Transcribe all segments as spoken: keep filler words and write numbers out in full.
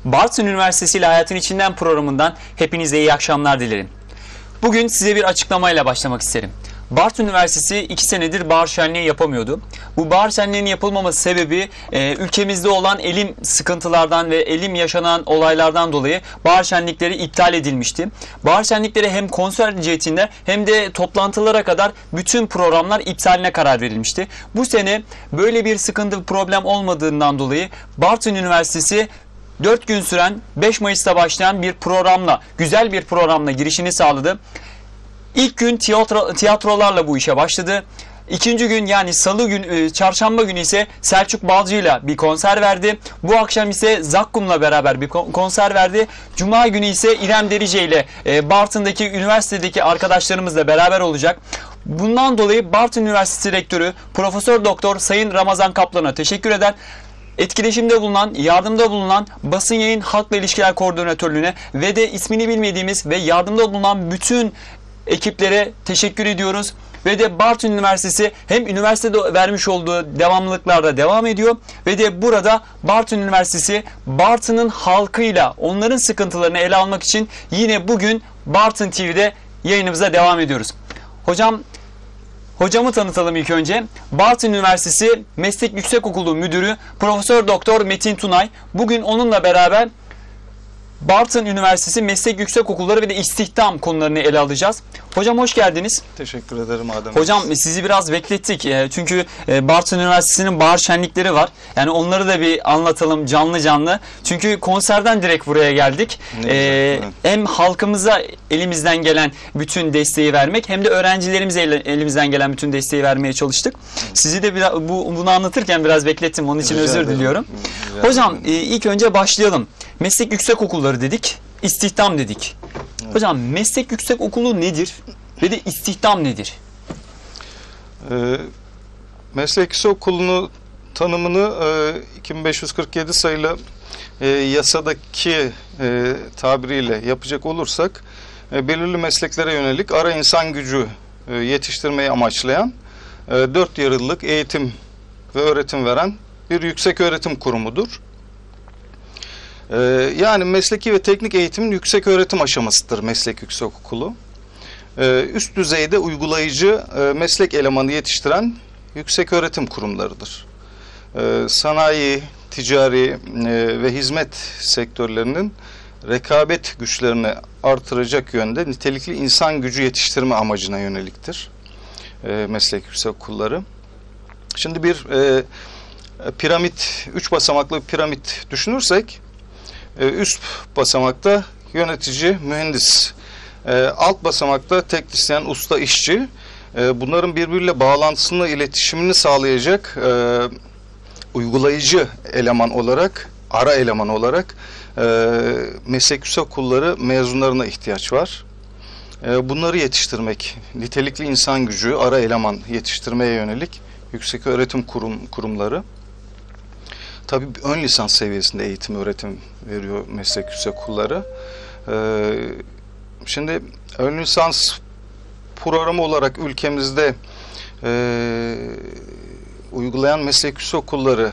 Bartın Üniversitesi ile Hayatın İçinden programından hepinize iyi akşamlar dilerim. Bugün size bir açıklamayla başlamak isterim. Bartın Üniversitesi iki senedir bahar şenliği yapamıyordu. Bu bahar şenliğinin yapılmaması sebebi e, ülkemizde olan elim sıkıntılardan ve elim yaşanan olaylardan dolayı bahar şenlikleri iptal edilmişti. Bahar şenlikleri hem konser cihetinde hem de toplantılara kadar bütün programlar iptaline karar verilmişti. Bu sene böyle bir sıkıntı problem olmadığından dolayı Bartın Üniversitesi dört gün süren beş Mayıs'ta başlayan bir programla, güzel bir programla girişini sağladı. İlk gün tiyatro, tiyatrolarla bu işe başladı. İkinci gün yani salı gün, çarşamba günü ise Selçuk Balcı'yla bir konser verdi. Bu akşam ise Zakkum'la beraber bir konser verdi. Cuma günü ise İrem Derice ile Bartın'daki üniversitedeki arkadaşlarımızla beraber olacak. Bundan dolayı Bartın Üniversitesi Rektörü Profesör Doktor Sayın Ramazan Kaplan'a teşekkür eder. Etkileşimde bulunan, yardımda bulunan Basın Yayın Halkla İlişkiler Koordinatörlüğüne ve de ismini bilmediğimiz ve yardımda bulunan bütün ekiplere teşekkür ediyoruz. Ve de Bartın Üniversitesi hem üniversitede vermiş olduğu devamlılıklarda devam ediyor ve de burada Bartın Üniversitesi Bartın'ın halkıyla onların sıkıntılarını ele almak için yine bugün Bartın T V'de yayınımıza devam ediyoruz. Hocam, hocamı tanıtalım ilk önce. Bartın Üniversitesi Meslek Yüksekokulu Müdürü Profesör Doktor Metin Tunay. Bugün onunla beraber Bartın Üniversitesi Meslek Yüksekokulları ve de istihdam konularını ele alacağız. Hocam hoş geldiniz. Teşekkür ederim Adem. Hocam sizi biraz beklettik. Çünkü Bartın Üniversitesi'nin bahar şenlikleri var. Yani onları da bir anlatalım canlı canlı. Çünkü konserden direkt buraya geldik. Ee, güzel, hem halkımıza elimizden gelen bütün desteği vermek hem de öğrencilerimize elimizden gelen bütün desteği vermeye çalıştık. Sizi de biraz, bu, bunu anlatırken biraz beklettim. Onun için rica özür ederim. diliyorum. Rica Hocam ederim. ilk önce başlayalım. Meslek yüksekokulları dedik, istihdam dedik. Evet. Hocam meslek yüksekokulu nedir ve de istihdam nedir? Ee, meslek yüksekokulunu tanımını e, iki bin beş yüz kırk yedi sayılı e, yasadaki e, tabiriyle yapacak olursak e, belirli mesleklere yönelik ara insan gücü e, yetiştirmeyi amaçlayan e, dört yıllık eğitim ve öğretim veren bir yüksek öğretim kurumudur. Yani mesleki ve teknik eğitimin yüksek öğretim aşamasıdır meslek yüksekokulu. Üst düzeyde uygulayıcı meslek elemanı yetiştiren yüksek öğretim kurumlarıdır. Sanayi, ticari ve hizmet sektörlerinin rekabet güçlerini artıracak yönde nitelikli insan gücü yetiştirme amacına yöneliktir meslek yüksekokulları. Şimdi bir piramit, üç basamaklı bir piramit düşünürsek, üst basamakta yönetici, mühendis, alt basamakta teknisyen, usta, işçi. Bunların birbiriyle bağlantısını, iletişimini sağlayacak uygulayıcı eleman olarak, ara eleman olarak meslek yüksekokulları mezunlarına ihtiyaç var. Bunları yetiştirmek, nitelikli insan gücü, ara eleman yetiştirmeye yönelik yüksek öğretim kurum, kurumları. Tabii ön lisans seviyesinde eğitim, öğretim veriyor meslek yüksekokulları. Ee, şimdi ön lisans programı olarak ülkemizde e, uygulayan meslek yüksekokulları,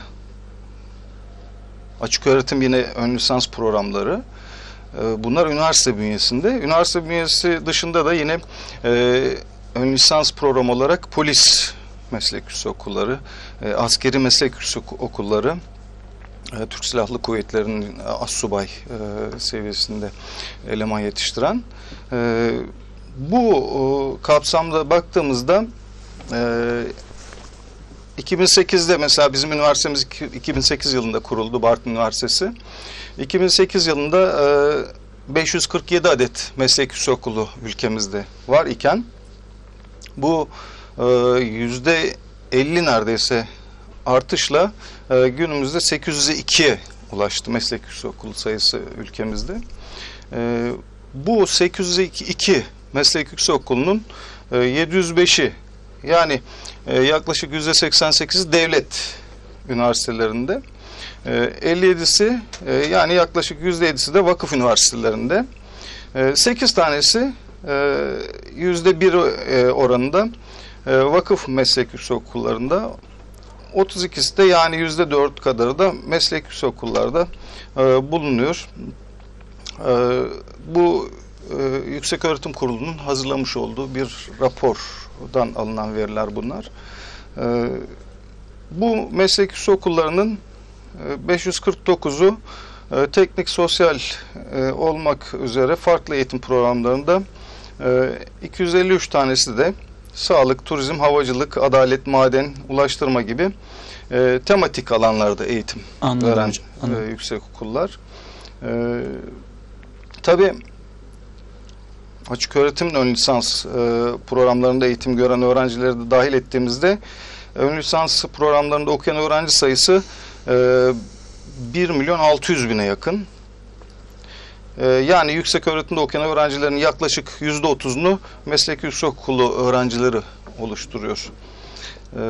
açık öğretim yine ön lisans programları. E, bunlar üniversite bünyesinde. Üniversite bünyesi dışında da yine e, ön lisans programı olarak polis meslek yüksekokulları, e, askeri meslek yüksekokulları, Türk Silahlı Kuvvetleri'nin astsubay e, seviyesinde eleman yetiştiren. E, bu e, kapsamda baktığımızda e, iki bin sekizde mesela bizim üniversitemiz iki bin sekiz yılında kuruldu, Bartın Üniversitesi. iki bin sekiz yılında e, beş yüz kırk yedi adet meslek yüksekokulu ülkemizde var iken bu e, yüzde elli neredeyse artışla e, günümüzde sekiz yüz ikiye ulaştı meslek yüksekokulu sayısı ülkemizde. E, bu sekiz yüz iki meslek yüksekokulunun e, yedi yüz beşi yani e, yaklaşık yüzde seksen sekiz devlet üniversitelerinde, e, elli yedisi e, yani yaklaşık yüzde yedisi de vakıf üniversitelerinde, e, sekiz tanesi e, yüzde bir e, oranında e, vakıf meslek yüksekokullarında, otuz ikisi de yani yüzde dört kadarı da meslek yüksekokullarda e, bulunuyor. E, bu e, Yükseköğretim Kurulu'nun hazırlamış olduğu bir rapordan alınan veriler bunlar. E, bu meslek yüksekokullarının e, beş yüz kırk dokuzu e, teknik, sosyal e, olmak üzere farklı eğitim programlarında, e, iki yüz elli üç tanesi de sağlık, turizm, havacılık, adalet, maden, ulaştırma gibi e, tematik alanlarda eğitim Anladım veren hocam, anladım. e, yüksekokullar. E, tabii açık öğretimin ön lisans e, programlarında eğitim gören öğrencileri de dahil ettiğimizde ön lisans programlarında okuyan öğrenci sayısı e, bir milyon altı yüz bine yakın. E, yani yüksek öğretimde okuyan öğrencilerin yaklaşık yüzde otuzunu meslek yüksekokulu öğrencileri oluşturuyor. E,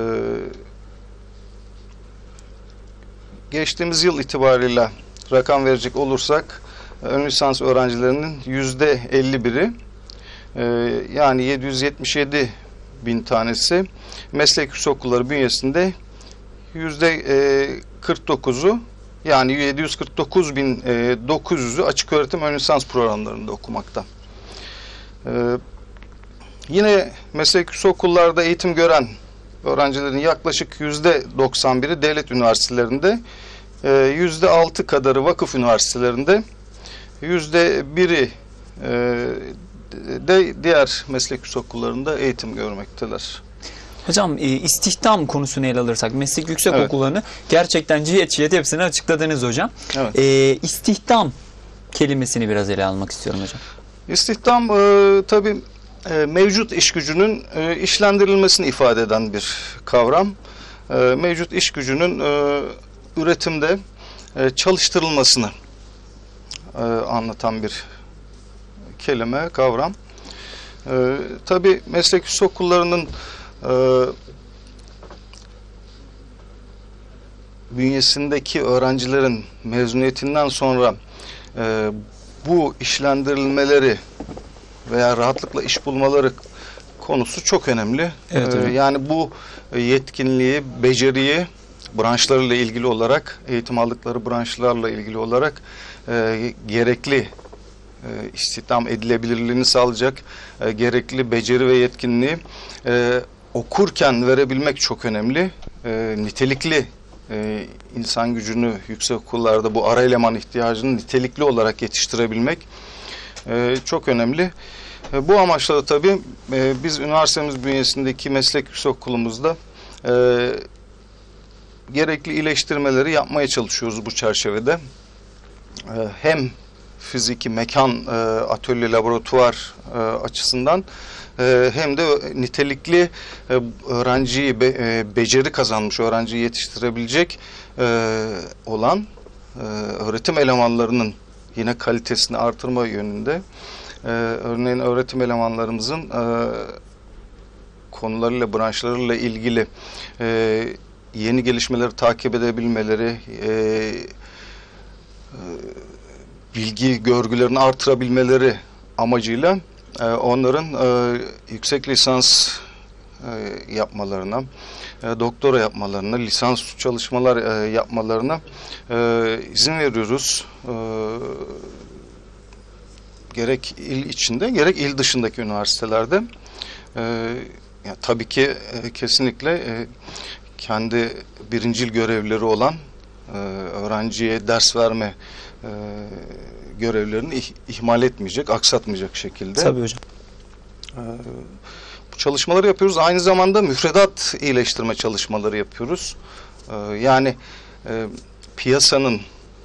geçtiğimiz yıl itibariyle rakam verecek olursak ön lisans öğrencilerinin yüzde elli biri e, yani yedi yüz yetmiş yedi bin tanesi meslek yüksekokulları bünyesinde, yüzde kırk dokuzu yani yedi yüz kırk dokuz bin dokuz yüzü açık öğretim ön lisans programlarında okumakta. E, yine meslek yüksekokullarda eğitim gören öğrencilerin yaklaşık yüzde doksan biri devlet üniversitelerinde, yüzde altı kadarı vakıf üniversitelerinde, yüzde biri de diğer meslek yüksekokullarında eğitim görmekteler. Hocam e, istihdam konusunu ele alırsak meslek yüksekokullarını evet. gerçekten cihet cihet hepsini açıkladınız hocam. Evet. E, istihdam kelimesini biraz ele almak istiyorum hocam. İstihdam e, tabii e, mevcut iş gücünün e, işlendirilmesini ifade eden bir kavram. E, mevcut iş gücünün e, üretimde e, çalıştırılmasını e, anlatan bir kelime, kavram. E, tabii meslek yüksekokullarının e, bünyesindeki öğrencilerin mezuniyetinden sonra e, bu işlendirilmeleri veya rahatlıkla iş bulmaları konusu çok önemli. Evet, ee, yani bu yetkinliği, beceriyi branşlarıyla ilgili olarak, eğitim aldıkları branşlarla ilgili olarak e, gerekli e, istihdam edilebilirliğini sağlayacak e, gerekli beceri ve yetkinliği e, okurken verebilmek çok önemli. E, nitelikli e, insan gücünü yüksekokullarda bu ara eleman ihtiyacını nitelikli olarak yetiştirebilmek e, çok önemli. E, bu amaçla da tabii e, biz üniversitemiz bünyesindeki meslek yüksekokulumuzda e, gerekli iyileştirmeleri yapmaya çalışıyoruz bu çerçevede. E, hem fiziki mekan, e, atölye, laboratuvar e, açısından e, hem de nitelikli e, öğrenciyi, be, e, beceri kazanmış öğrenciyi yetiştirebilecek e, olan e, öğretim elemanlarının yine kalitesini artırma yönünde. Ee, örneğin öğretim elemanlarımızın e, konularıyla, branşlarıyla ilgili e, yeni gelişmeleri takip edebilmeleri, e, e, bilgi görgülerini artırabilmeleri amacıyla e, onların e, yüksek lisans e, yapmalarına, e, doktora yapmalarına, lisans çalışmalar e, yapmalarına e, izin veriyoruz. E, gerek il içinde gerek il dışındaki üniversitelerde. Ee, ya, tabii ki e, kesinlikle e, kendi birincil görevleri olan e, öğrenciye ders verme e, görevlerini ih, ihmal etmeyecek, aksatmayacak şekilde. Tabii hocam. E, bu çalışmaları yapıyoruz. Aynı zamanda müfredat iyileştirme çalışmaları yapıyoruz. E, yani e, piyasanın,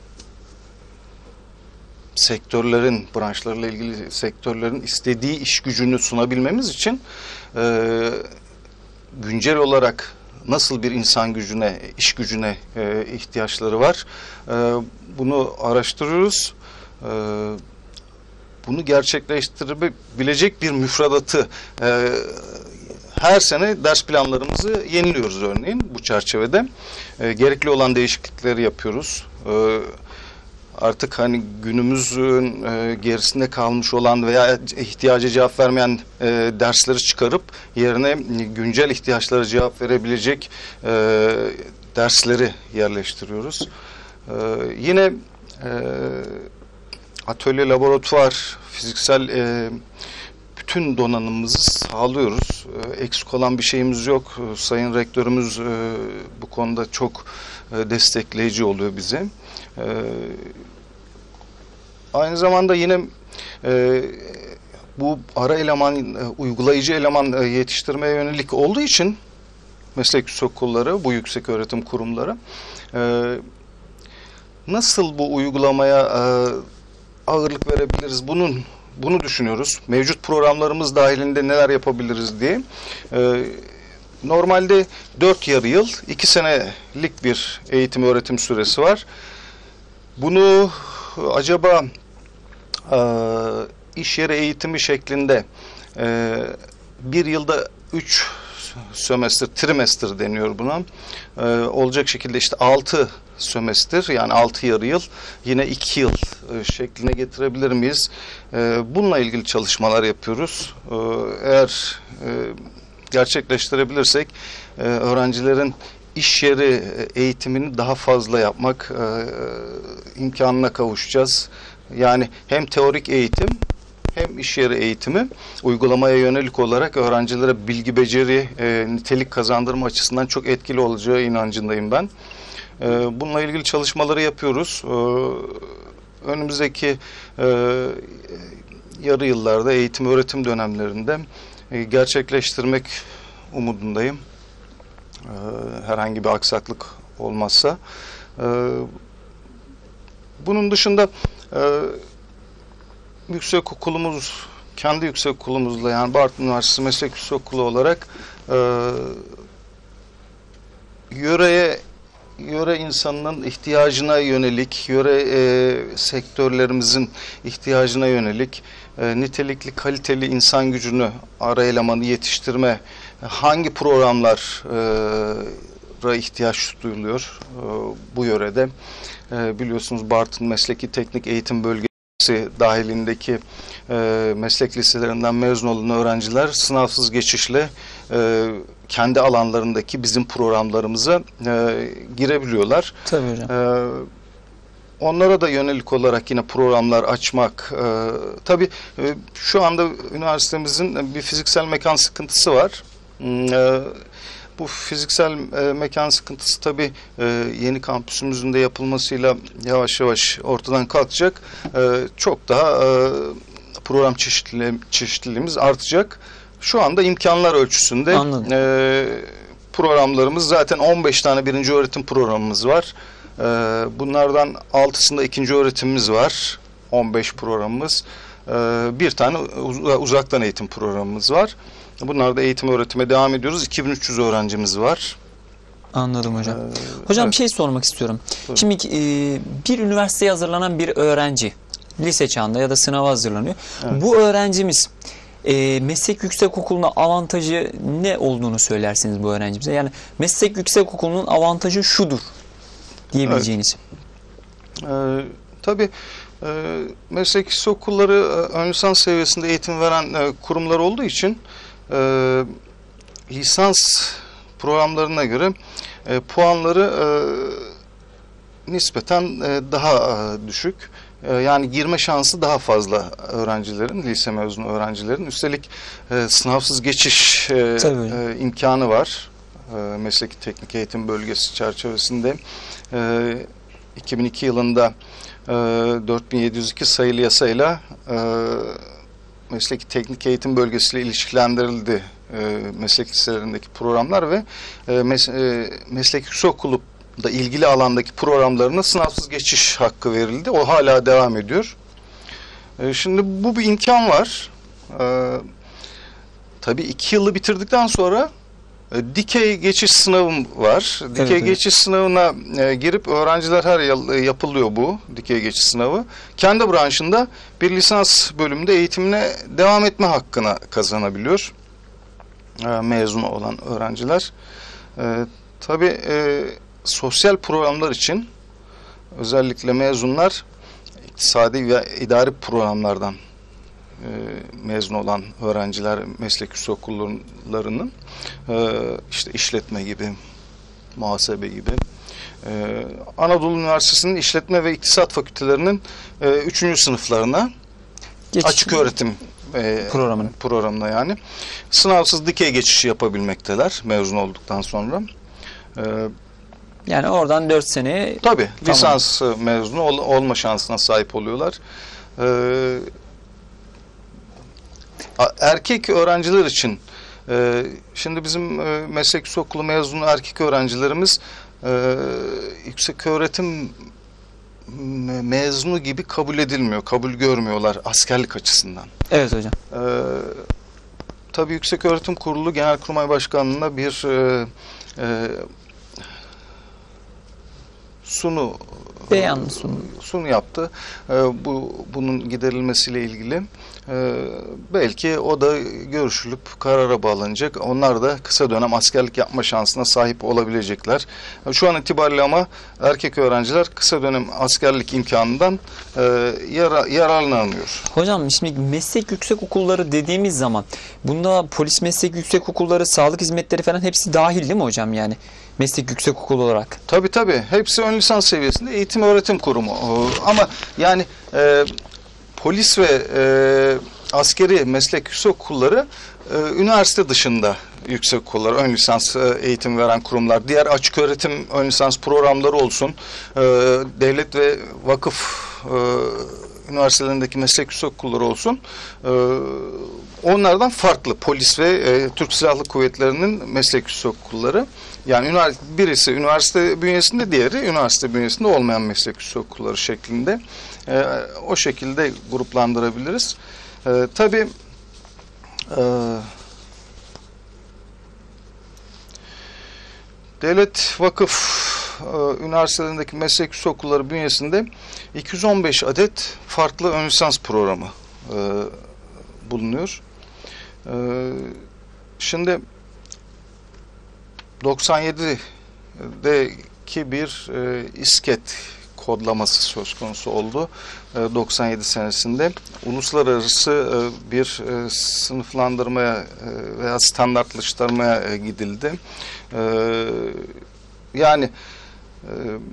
sektörlerin, branşlarla ilgili sektörlerin istediği iş gücünü sunabilmemiz için e, güncel olarak nasıl bir insan gücüne, iş gücüne e, ihtiyaçları var. E, bunu araştırıyoruz. E, bunu gerçekleştirebilecek bir müfredatı e, her sene ders planlarımızı yeniliyoruz örneğin bu çerçevede. E, gerekli olan değişiklikleri yapıyoruz. E, artık hani günümüzün e, gerisinde kalmış olan veya ihtiyaca cevap vermeyen e, dersleri çıkarıp yerine güncel ihtiyaçlara cevap verebilecek e, dersleri yerleştiriyoruz. E, yine e, atölye, laboratuvar, fiziksel e, bütün donanımımızı sağlıyoruz. E, eksik olan bir şeyimiz yok. E, Sayın Rektörümüz e, bu konuda çok e, destekleyici oluyor bize. E, aynı zamanda yine e, bu ara eleman, e, uygulayıcı eleman e, yetiştirmeye yönelik olduğu için meslek yüksekokulları, bu yüksek öğretim kurumları e, nasıl bu uygulamaya e, ağırlık verebiliriz? Bunun bunu düşünüyoruz. Mevcut programlarımız dahilinde neler yapabiliriz diye. E, normalde dört yarı yıl, iki senelik bir eğitim öğretim süresi var. Bunu acaba e, iş yeri eğitimi şeklinde e, bir yılda üç sömestr, trimester deniyor buna. E, olacak şekilde işte altı sömestr, yani altı yarı yıl, yine iki yıl e, şekline getirebilir miyiz? E, bununla ilgili çalışmalar yapıyoruz. E, eğer e, gerçekleştirebilirsek e, öğrencilerin iş yeri eğitimini daha fazla yapmak e, imkanına kavuşacağız. Yani hem teorik eğitim hem iş yeri eğitimi uygulamaya yönelik olarak öğrencilere bilgi, beceri, e, nitelik kazandırma açısından çok etkili olacağı inancındayım ben. E, bununla ilgili çalışmaları yapıyoruz. E, önümüzdeki e, yarı yıllarda eğitim öğretim dönemlerinde e, gerçekleştirmek umudundayım. E, herhangi bir aksaklık olmazsa. E, bunun dışında e, yüksekokulumuz, kendi yüksekokulumuzla, yani Bartın Üniversitesi Meslek Yüksekokulu olarak e, yöreye, yöre insanının ihtiyacına yönelik, yöre e, sektörlerimizin ihtiyacına yönelik e, nitelikli, kaliteli insan gücünü, ara elemanı yetiştirme, hangi programlara ihtiyaç duyuluyor e, bu yörede? E, biliyorsunuz Bartın Mesleki Teknik Eğitim Bölgesi dahilindeki e, meslek liselerinden mezun olan öğrenciler sınavsız geçişle e, kendi alanlarındaki bizim programlarımıza e, girebiliyorlar. Tabii hocam. E, onlara da yönelik olarak yine programlar açmak. E, tabii e, şu anda üniversitemizin bir fiziksel mekan sıkıntısı var. E, Bu fiziksel e, mekan sıkıntısı tabii e, yeni kampüsümüzün de yapılmasıyla yavaş yavaş ortadan kalkacak. E, çok daha e, program çeşitli, çeşitliliğimiz artacak. Şu anda imkanlar ölçüsünde e, programlarımız, zaten on beş tane birinci öğretim programımız var. E, bunlardan altısında ikinci öğretimimiz var. on beş programımız. E, bir tane uzaktan eğitim programımız var. Bunlarda eğitim öğretime devam ediyoruz. iki bin üç yüz öğrencimiz var. Anladım hocam. Ee, hocam evet. bir şey sormak istiyorum. Tabii. Şimdi e, bir üniversiteye hazırlanan bir öğrenci lise çağında ya da sınava hazırlanıyor. Evet. Bu öğrencimiz e, meslek yüksekokuluna avantajı ne olduğunu söylersiniz bu öğrencimize? Yani meslek yüksekokulunun avantajı şudur diyebileceğiniz. Evet. Ee, tabii e, meslek yüksekokulları e, ön lisans seviyesinde eğitim veren e, kurumlar olduğu için e, lisans programlarına göre e, puanları e, nispeten e, daha e, düşük. E, yani girme şansı daha fazla öğrencilerin, lise mezunu öğrencilerin. Üstelik e, sınavsız geçiş e, e, imkanı var. E, Mesleki Teknik Eğitim Bölgesi çerçevesinde e, iki bin iki yılında e, dört bin yedi yüz iki sayılı yasayla e, Mesleki Teknik Eğitim Bölgesi ile ilişkilendirildi e, meslek liselerindeki programlar ve e, mes e, meslek yüksekokulu da ilgili alandaki programlarına sınavsız geçiş hakkı verildi. O hala devam ediyor. E, şimdi bu bir imkan var. E, tabii iki yılı bitirdikten sonra e, dikey geçiş sınavım var. Dikey evet, geçiş evet. sınavına e, girip öğrenciler her yıl e, yapılıyor bu dikey geçiş sınavı. Kendi branşında bir lisans bölümünde eğitimine devam etme hakkına kazanabiliyor e, mezun olan öğrenciler. E, tabii e, sosyal programlar için özellikle mezunlar iktisadi ve idari programlardan e, mezun olan öğrenciler meslek yüksekokullarının e, işte işletme gibi, muhasebe gibi, e, Anadolu Üniversitesi'nin işletme ve iktisat fakültelerinin e, üçüncü sınıflarına Geç, açık öğretim e, programına. programına yani sınavsız dikey geçişi yapabilmekteler mezun olduktan sonra. E, Yani oradan dört sene tabii tamam. lisans mezunu ol, olma şansına sahip oluyorlar. E, erkek öğrenciler için e, şimdi bizim e, meslek yüksekokulu mezunu erkek öğrencilerimiz e, yüksek öğretim mezunu gibi kabul edilmiyor, kabul görmüyorlar askerlik açısından. Evet hocam. Ee, tabii Yükseköğretim Kurulu Genelkurmay Başkanlığı'na bir e, e, sunu Beyan sunu. sunu yaptı. E, bu bunun giderilmesiyle ilgili. E, belki o da görüşülüp karara bağlanacak. Onlar da kısa dönem askerlik yapma şansına sahip olabilecekler. E, şu an itibariyle ama erkek öğrenciler kısa dönem askerlik imkanından e, yara, yararlanamıyor. Hocam şimdi meslek yüksek okulları dediğimiz zaman bunda polis meslek yüksek okulları, sağlık hizmetleri falan hepsi dahil değil mi hocam yani? Meslek yüksek okulu olarak. Tabii tabii. Hepsi ön lisans seviyesinde eğitim öğretim kurumu. Ama yani e, polis ve e, askeri meslek yüksek okulları e, üniversite dışında yüksek okullar, ön lisans e, eğitim veren kurumlar, diğer açık öğretim ön lisans programları olsun, e, devlet ve vakıf e, üniversitelerindeki meslek yüksek okulları olsun, e, onlardan farklı polis ve e, Türk Silahlı Kuvvetleri'nin meslek yüksek okulları. Yani birisi üniversite bünyesinde, diğeri üniversite bünyesinde olmayan meslek yüksek okulları şeklinde e, o şekilde gruplandırabiliriz. E, tabii e, devlet vakıf e, üniversitelerindeki meslek yüksek okulları bünyesinde iki yüz on beş adet farklı ön lisans programı e, bulunuyor. E, şimdi doksan yedideki bir e, isket kodlaması söz konusu oldu. E, doksan yedi senesinde uluslararası e, bir e, sınıflandırmaya e, veya standartlaştırmaya e, gidildi. E, yani e,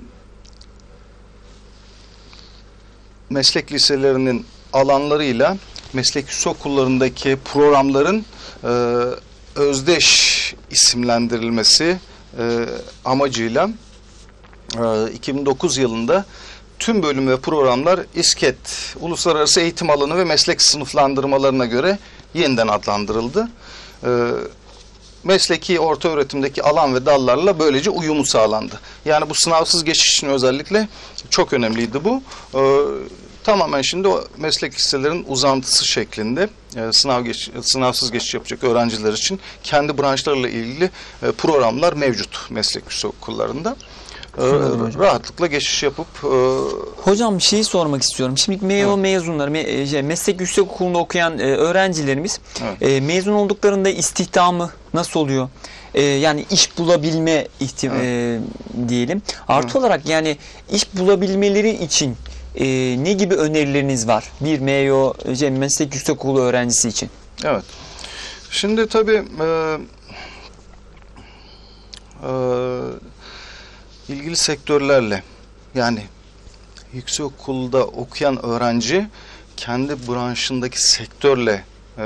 meslek liselerinin alanlarıyla meslek yüksek okullarındaki programların e, özdeş isimlendirilmesi e, amacıyla e, iki bin dokuz yılında tüm bölüm ve programlar İSKET, Uluslararası Eğitim Alanı ve Meslek Sınıflandırmalarına göre yeniden adlandırıldı. E, mesleki orta öğretimdeki alan ve dallarla böylece uyumu sağlandı. Yani bu sınavsız geçiş için özellikle çok önemliydi bu. E, Tamamen şimdi o meslek liselerinin uzantısı şeklinde e, sınav geç, sınavsız geçiş yapacak öğrenciler için kendi branşlarıyla ilgili e, programlar mevcut meslek yüksek okullarında. E, rahatlıkla geçiş yapıp e, hocam şeyi sormak istiyorum. Şimdi M E O mezunları, me, şey, meslek yüksek okulunda okuyan e, öğrencilerimiz e, mezun olduklarında istihdamı nasıl oluyor? E, yani iş bulabilme ihtim e, diyelim. Artı olarak yani iş bulabilmeleri için e, ne gibi önerileriniz var? Bir M E O şey, meslek yüksek okulu öğrencisi için. Evet. Şimdi tabii e, e, ilgili sektörlerle yani yüksek okulda okuyan öğrenci kendi branşındaki sektörle e,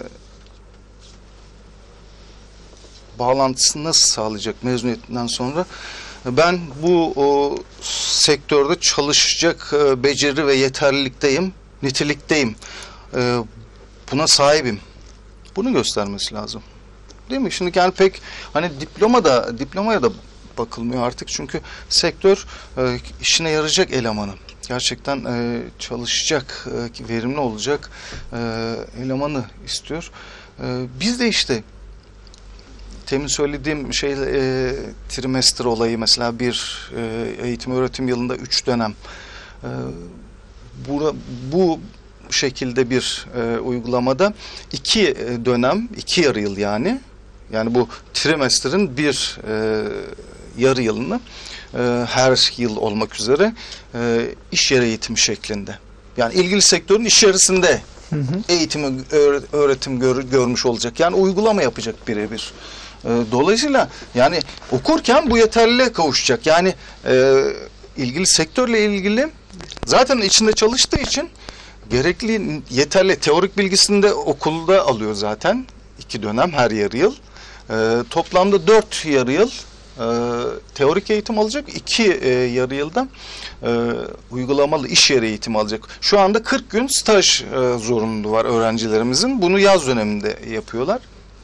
bağlantısını nasıl sağlayacak mezuniyetinden sonra? Ben bu o, sektörde çalışacak e, beceri ve yeterlilikteyim, nitelikteyim. E, buna sahibim. Bunu göstermesi lazım. Değil mi? Şimdi yani pek hani diploma da diplomaya da bakılmıyor artık çünkü sektör e, işine yarayacak elemanı, gerçekten e, çalışacak, e, verimli olacak e, elemanı istiyor. E, biz de işte temin söylediğim şey e, trimester olayı mesela bir e, eğitim öğretim yılında üç dönem e, bu, bu şekilde bir e, uygulamada iki dönem, iki yarı yıl yani yani bu trimester'ın bir e, yarı yılını e, her yıl olmak üzere e, iş yeri eğitimi şeklinde. Yani ilgili sektörün içerisinde hı hı. eğitimi, öğretim gör, görmüş olacak. Yani uygulama yapacak birebir. E, dolayısıyla yani okurken bu yeterliliğe kavuşacak. Yani e, ilgili sektörle ilgili zaten içinde çalıştığı için gerekli yeterli teorik bilgisini de okulda alıyor zaten. İki dönem her yarı yıl. E, toplamda dört yarı yıl e, teorik eğitim alacak. İki e, yarı yılda e, uygulamalı iş yeri eğitimi alacak. Şu anda kırk gün staj e, zorunluluğu var öğrencilerimizin. Bunu yaz döneminde yapıyorlar.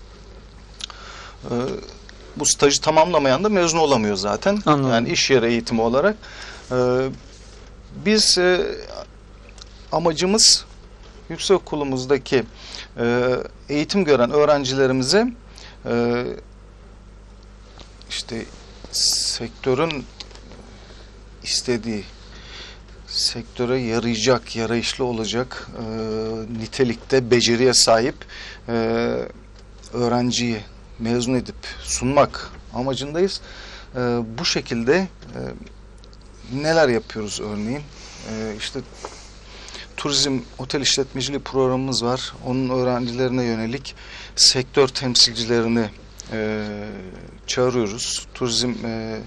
E, bu stajı tamamlamayan da mezun olamıyor zaten. Anladım. Yani iş yeri eğitimi olarak. E, biz e, amacımız yüksekokulumuzdaki e, eğitim gören öğrencilerimize e, işte sektörün istediği, sektöre yarayacak, yarayışlı olacak e, nitelikte beceriye sahip e, öğrenciyi mezun edip sunmak amacındayız. E, bu şekilde e, neler yapıyoruz örneğin? E, işte turizm, otel işletmeciliği programımız var. Onun öğrencilerine yönelik sektör temsilcilerini e, çağırıyoruz. Turizm e, e,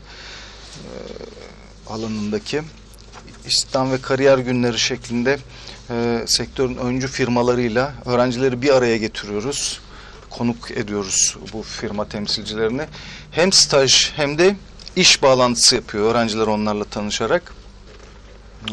alanındaki istihdam ve kariyer günleri şeklinde e, sektörün öncü firmalarıyla öğrencileri bir araya getiriyoruz. Konuk ediyoruz bu firma temsilcilerini. Hem staj hem de iş bağlantısı yapıyor öğrenciler onlarla tanışarak. E,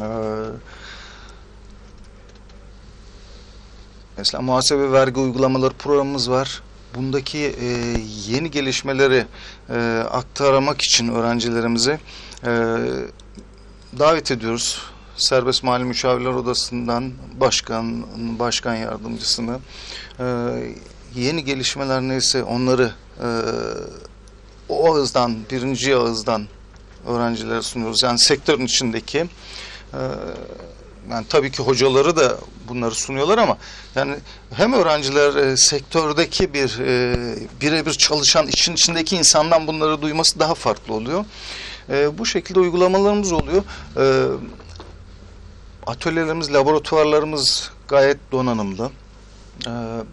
Mesela muhasebe vergi uygulamaları programımız var. Bundaki e, yeni gelişmeleri e, aktarmak için öğrencilerimize e, davet ediyoruz. Serbest Mali Müşavirler Odası'ndan başkan, başkan yardımcısını e, yeni gelişmeler neyse onları e, o ağızdan, birinci ağızdan öğrencilere sunuyoruz. Yani sektörün içindeki e, yani tabii ki hocaları da bunları sunuyorlar ama yani hem öğrenciler e, sektördeki bir e, birebir çalışan işin içindeki insandan bunları duyması daha farklı oluyor. E, bu şekilde uygulamalarımız oluyor. E, atölyelerimiz, laboratuvarlarımız gayet donanımlı. E,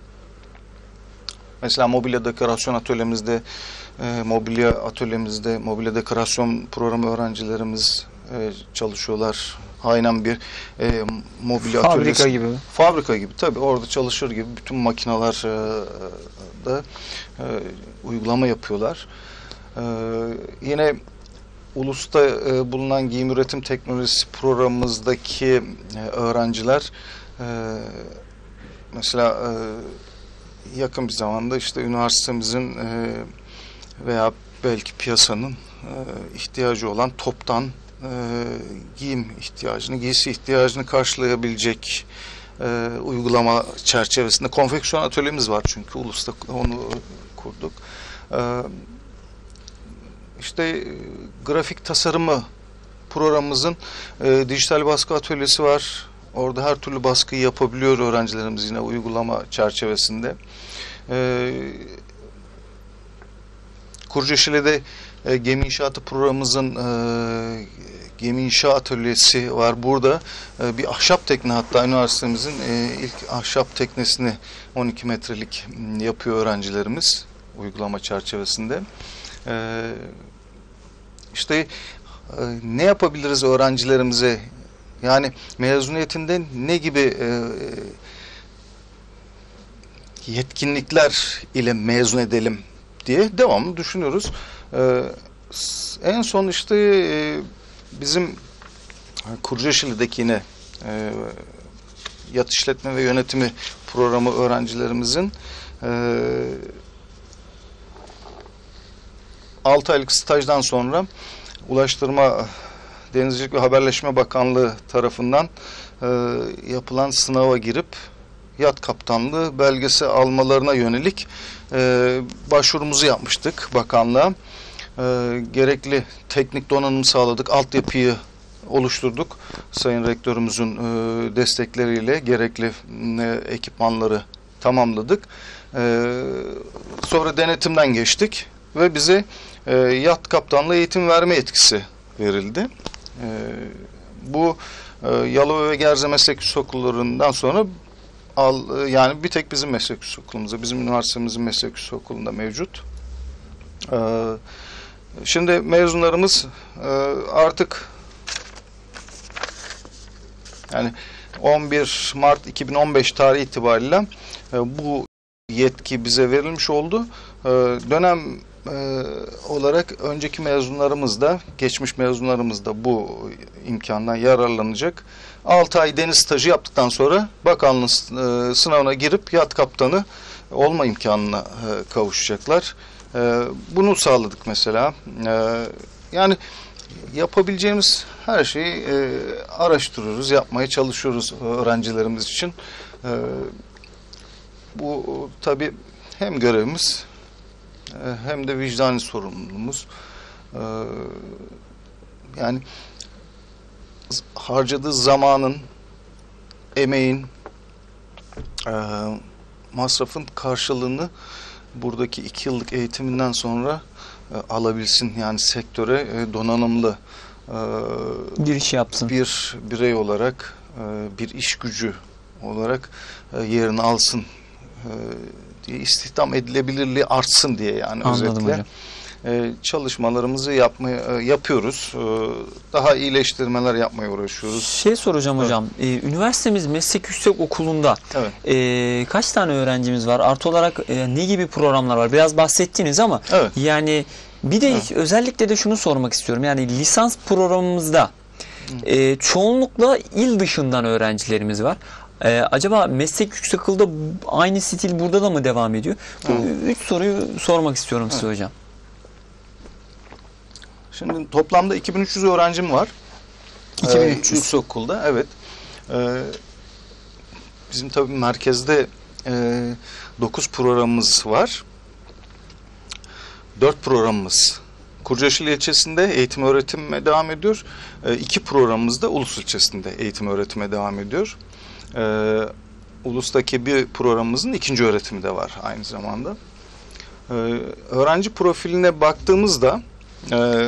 mesela mobilya dekorasyon atölyemizde, e, mobilya atölyemizde, mobilya dekorasyon programı öğrencilerimiz e, çalışıyorlar. Aynen bir e, mobilya Fabrika atölyesi. gibi. Fabrika gibi tabii orada çalışır gibi bütün makineler e, da e, uygulama yapıyorlar. E, yine Ulus'ta e, bulunan giyim üretim teknolojisi programımızdaki e, öğrenciler e, mesela e, yakın bir zamanda işte üniversitemizin e, veya belki piyasanın e, ihtiyacı olan toptan E, giyim ihtiyacını, giysi ihtiyacını karşılayabilecek e, uygulama çerçevesinde konfeksiyon atölyemiz var çünkü Ulus'ta onu kurduk. E, işte e, grafik tasarımı programımızın e, dijital baskı atölyesi var. Orada her türlü baskıyı yapabiliyor öğrencilerimiz yine uygulama çerçevesinde. E, Kurcaşile'de e, gemi inşaatı programımızın e, gemi inşa atölyesi var. Burada e, bir ahşap tekne hatta üniversitemizin e, ilk ahşap teknesini on iki metrelik yapıyor öğrencilerimiz uygulama çerçevesinde. E, işte e, ne yapabiliriz öğrencilerimize? Yani mezuniyetinde ne gibi e, yetkinlikler ile mezun edelim diye devamlı düşünüyoruz. Ee, en son işte e, bizim Kurcaşili'deki yine e, yat işletme ve yönetimi programı öğrencilerimizin e, altı aylık stajdan sonra Ulaştırma, Denizcilik ve Haberleşme Bakanlığı tarafından e, yapılan sınava girip yat kaptanlığı belgesi almalarına yönelik e, başvurumuzu yapmıştık bakanlığa. E, gerekli teknik donanım sağladık, altyapıyı oluşturduk. Sayın Rektörümüzün e, destekleriyle gerekli e, ekipmanları tamamladık. E, sonra denetimden geçtik. ve bize e, yat kaptanlığı eğitim verme yetkisi verildi. E, bu e, Yalova ve Gerze Meslek Yüksekokullarından sonra al, yani bir tek bizim meslek yüksekokulumuzda, bizim üniversitemizin meslek yüksekokulu'nda mevcut. E, şimdi mezunlarımız e, artık yani on bir Mart iki bin on beş tarihi itibariyle e, bu yetki bize verilmiş oldu. E, dönem e, olarak önceki mezunlarımız da, geçmiş mezunlarımız da bu imkandan yararlanacak. altı ay deniz stajı yaptıktan sonra bakanlığın e, sınavına girip yat kaptanı olma imkanına e, kavuşacaklar. E, bunu sağladık mesela. E, yani yapabileceğimiz her şeyi e, araştırıyoruz, yapmaya çalışıyoruz öğrencilerimiz için. E, bu tabii hem görevimiz e, hem de vicdani sorumluluğumuz. E, yani harcadığı zamanın, emeğin, e, masrafın karşılığını buradaki iki yıllık eğitiminden sonra e, alabilsin. Yani sektöre e, donanımlı e, Giriş yapsın. bir birey olarak, e, bir iş gücü olarak e, yerini alsın e, diye, istihdam edilebilirliği artsın diye, yani Anladım özetle. hocam. E, çalışmalarımızı yapmaya e, yapıyoruz. E, daha iyileştirmeler yapmaya uğraşıyoruz. Şey soracağım Evet. hocam. Ee, üniversitemiz meslek yüksekokulunda Evet. e, kaç tane öğrencimiz var? Artı olarak e, ne gibi programlar var? Biraz bahsettiniz ama Evet. yani bir de Evet. özellikle de şunu sormak istiyorum. Yani lisans programımızda e, çoğunlukla il dışından öğrencilerimiz var. E, acaba meslek yüksekokulda aynı stil burada da mı devam ediyor? Bu Evet. üç soruyu sormak istiyorum size hocam. Şimdi toplamda iki bin üç yüz öğrencim var. iki bin üç yüz. Ee, yüksekokulda, evet. Ee, bizim tabii merkezde e, dokuz programımız var. dört programımız Kurcaşlı ilçesinde eğitim öğretime devam ediyor. E, iki programımız da Ulus ilçesinde eğitim öğretime devam ediyor. E, Ulus'taki bir programımızın ikinci öğretimi de var aynı zamanda. E, öğrenci profiline baktığımızda e,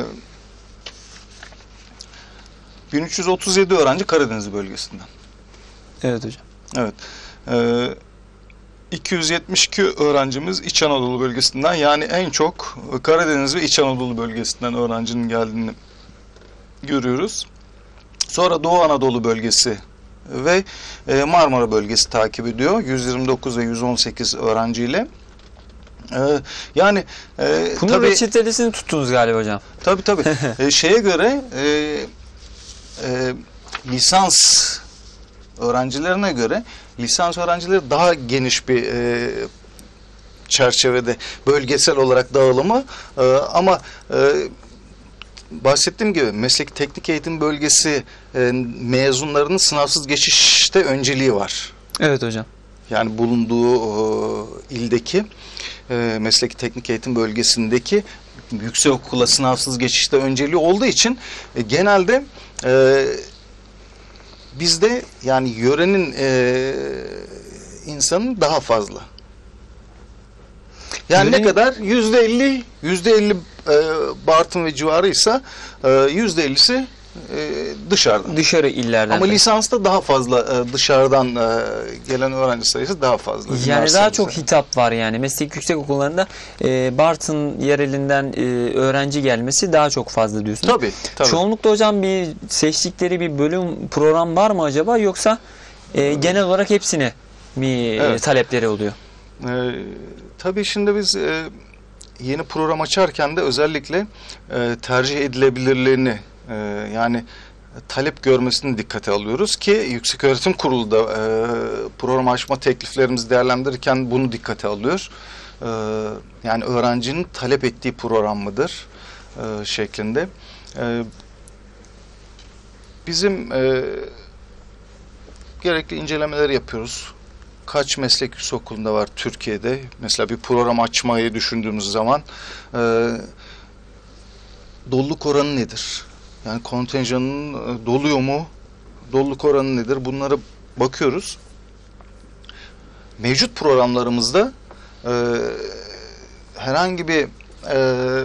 bin üç yüz otuz yedi öğrenci Karadeniz bölgesinden. Evet hocam. Evet. E, iki yüz yetmiş iki öğrencimiz İç Anadolu bölgesinden, yani en çok Karadeniz ve İç Anadolu bölgesinden öğrencinin geldiğini görüyoruz. Sonra Doğu Anadolu bölgesi ve Marmara bölgesi takip ediyor. yüz yirmi dokuz ve yüz on sekiz öğrenciyle. Ee, yani e, Bunun tabii reçetelisini tuttunuz galiba hocam. tabii tabii e, şeye göre e, e, lisans öğrencilerine göre lisans öğrencileri daha geniş bir e, çerçevede bölgesel olarak dağılımı, e, ama e, bahsettiğim gibi meslek teknik eğitim bölgesi e, mezunlarının sınavsız geçişte önceliği var. Evet hocam. Yani bulunduğu e, ildeki e, mesleki teknik eğitim bölgesindeki yüksekokula sınavsız geçişte önceliği olduğu için e, genelde e, bizde yani yörenin e, insanın daha fazla. Yani Yörenin... ne kadar? Yüzde elli, yüzde elli e, Bartın ve civarıysa e, yüzde ellisi e, dışarıdan. Dışarı illerden. Ama lisansta daha fazla e, dışarıdan e, gelen öğrenci sayısı daha fazla. Yani daha çok hitap var yani. Meslek yüksekokullarında e, Bartın yerelinden e, öğrenci gelmesi daha çok fazla diyorsunuz. Tabii, tabii. Çoğunlukla hocam bir seçtikleri bir bölüm program var mı acaba, yoksa e, genel olarak hepsine mi Evet. talepleri oluyor? E, tabii şimdi biz e, yeni program açarken de özellikle e, tercih edilebilirliğini e, yani talep görmesini dikkate alıyoruz ki Yükseköğretim Kurulu da e, program açma tekliflerimizi değerlendirirken bunu dikkate alıyor. E, yani öğrencinin talep ettiği program mıdır e, şeklinde. E, bizim e, gerekli incelemeleri yapıyoruz. Kaç meslek yüksekokulunda var Türkiye'de? Mesela bir program açmayı düşündüğümüz zaman e, doluluk oranı nedir? Yani kontenjanın e, doluyor mu? Doluluk oranı nedir? Bunlara bakıyoruz. Mevcut programlarımızda e, herhangi bir e,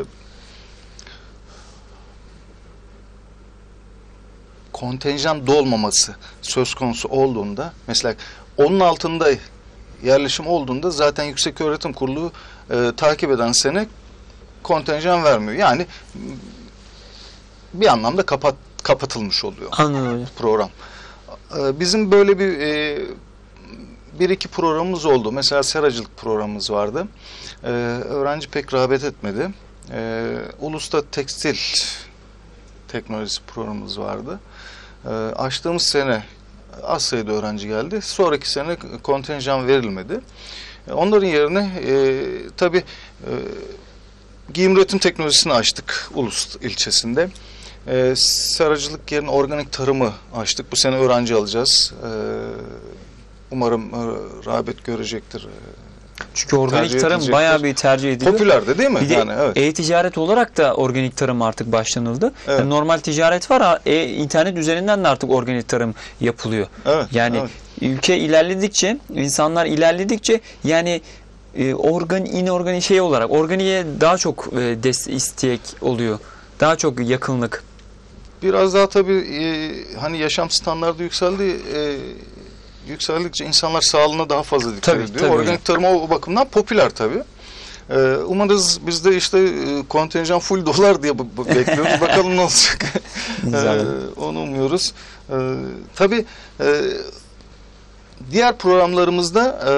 kontenjan dolmaması söz konusu olduğunda, mesela onun altında yerleşim olduğunda zaten Yükseköğretim Kurulu e, takip eden sene kontenjan vermiyor. Yani bir anlamda kapat, kapatılmış oluyor Anladım. program. E, bizim böyle bir e, bir iki programımız oldu. Mesela seracılık programımız vardı. E, öğrenci pek rağbet etmedi. E, Ulus'ta tekstil teknolojisi programımız vardı. E, açtığımız sene az sayıda öğrenci geldi. Sonraki sene kontenjan verilmedi. E, onların yerine e, tabii e, giyim üretim teknolojisini açtık Ulus ilçesinde. E, seracılık yerine organik tarımı açtık. Bu sene öğrenci alacağız. E, umarım e, rağbet görecektir. Çünkü organik tercih tarım edilecektir. bayağı bir tercih ediliyor. Popülerdi değil mi? Bir de yani, evet. e-ticaret olarak da organik tarım artık başlanıldı. Evet. Yani normal ticaret var, e internet üzerinden de artık organik tarım yapılıyor. Evet, Yani evet. ülke ilerledikçe, insanlar ilerledikçe yani e, organ inorganik şey olarak organiğe daha çok e, des istek oluyor. Daha çok yakınlık. Biraz daha tabii e, hani yaşam standartı yükseldi. E, yükseldikçe insanlar sağlığına daha fazla dikkat Tabii, ediyor. tabii Organik hocam. tarım o bakımdan popüler tabii. Ee, umarız biz de işte e, kontenjan full dolar diye bu- bu- bekliyoruz. Bakalım ne olacak. Güzel. Ee, onu umuyoruz. Ee, tabii e, diğer programlarımızda e,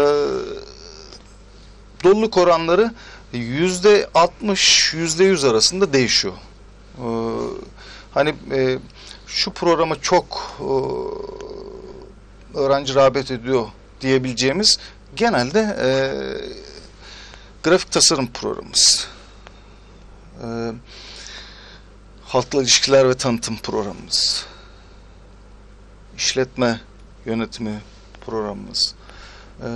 doluluk oranları yüzde altmış, yüzde yüz arasında değişiyor. Ee, hani e, şu programa çok e, öğrenci rağbet ediyor diyebileceğimiz genelde e, grafik tasarım programımız, e, halkla ilişkiler ve tanıtım programımız, işletme yönetimi programımız, e,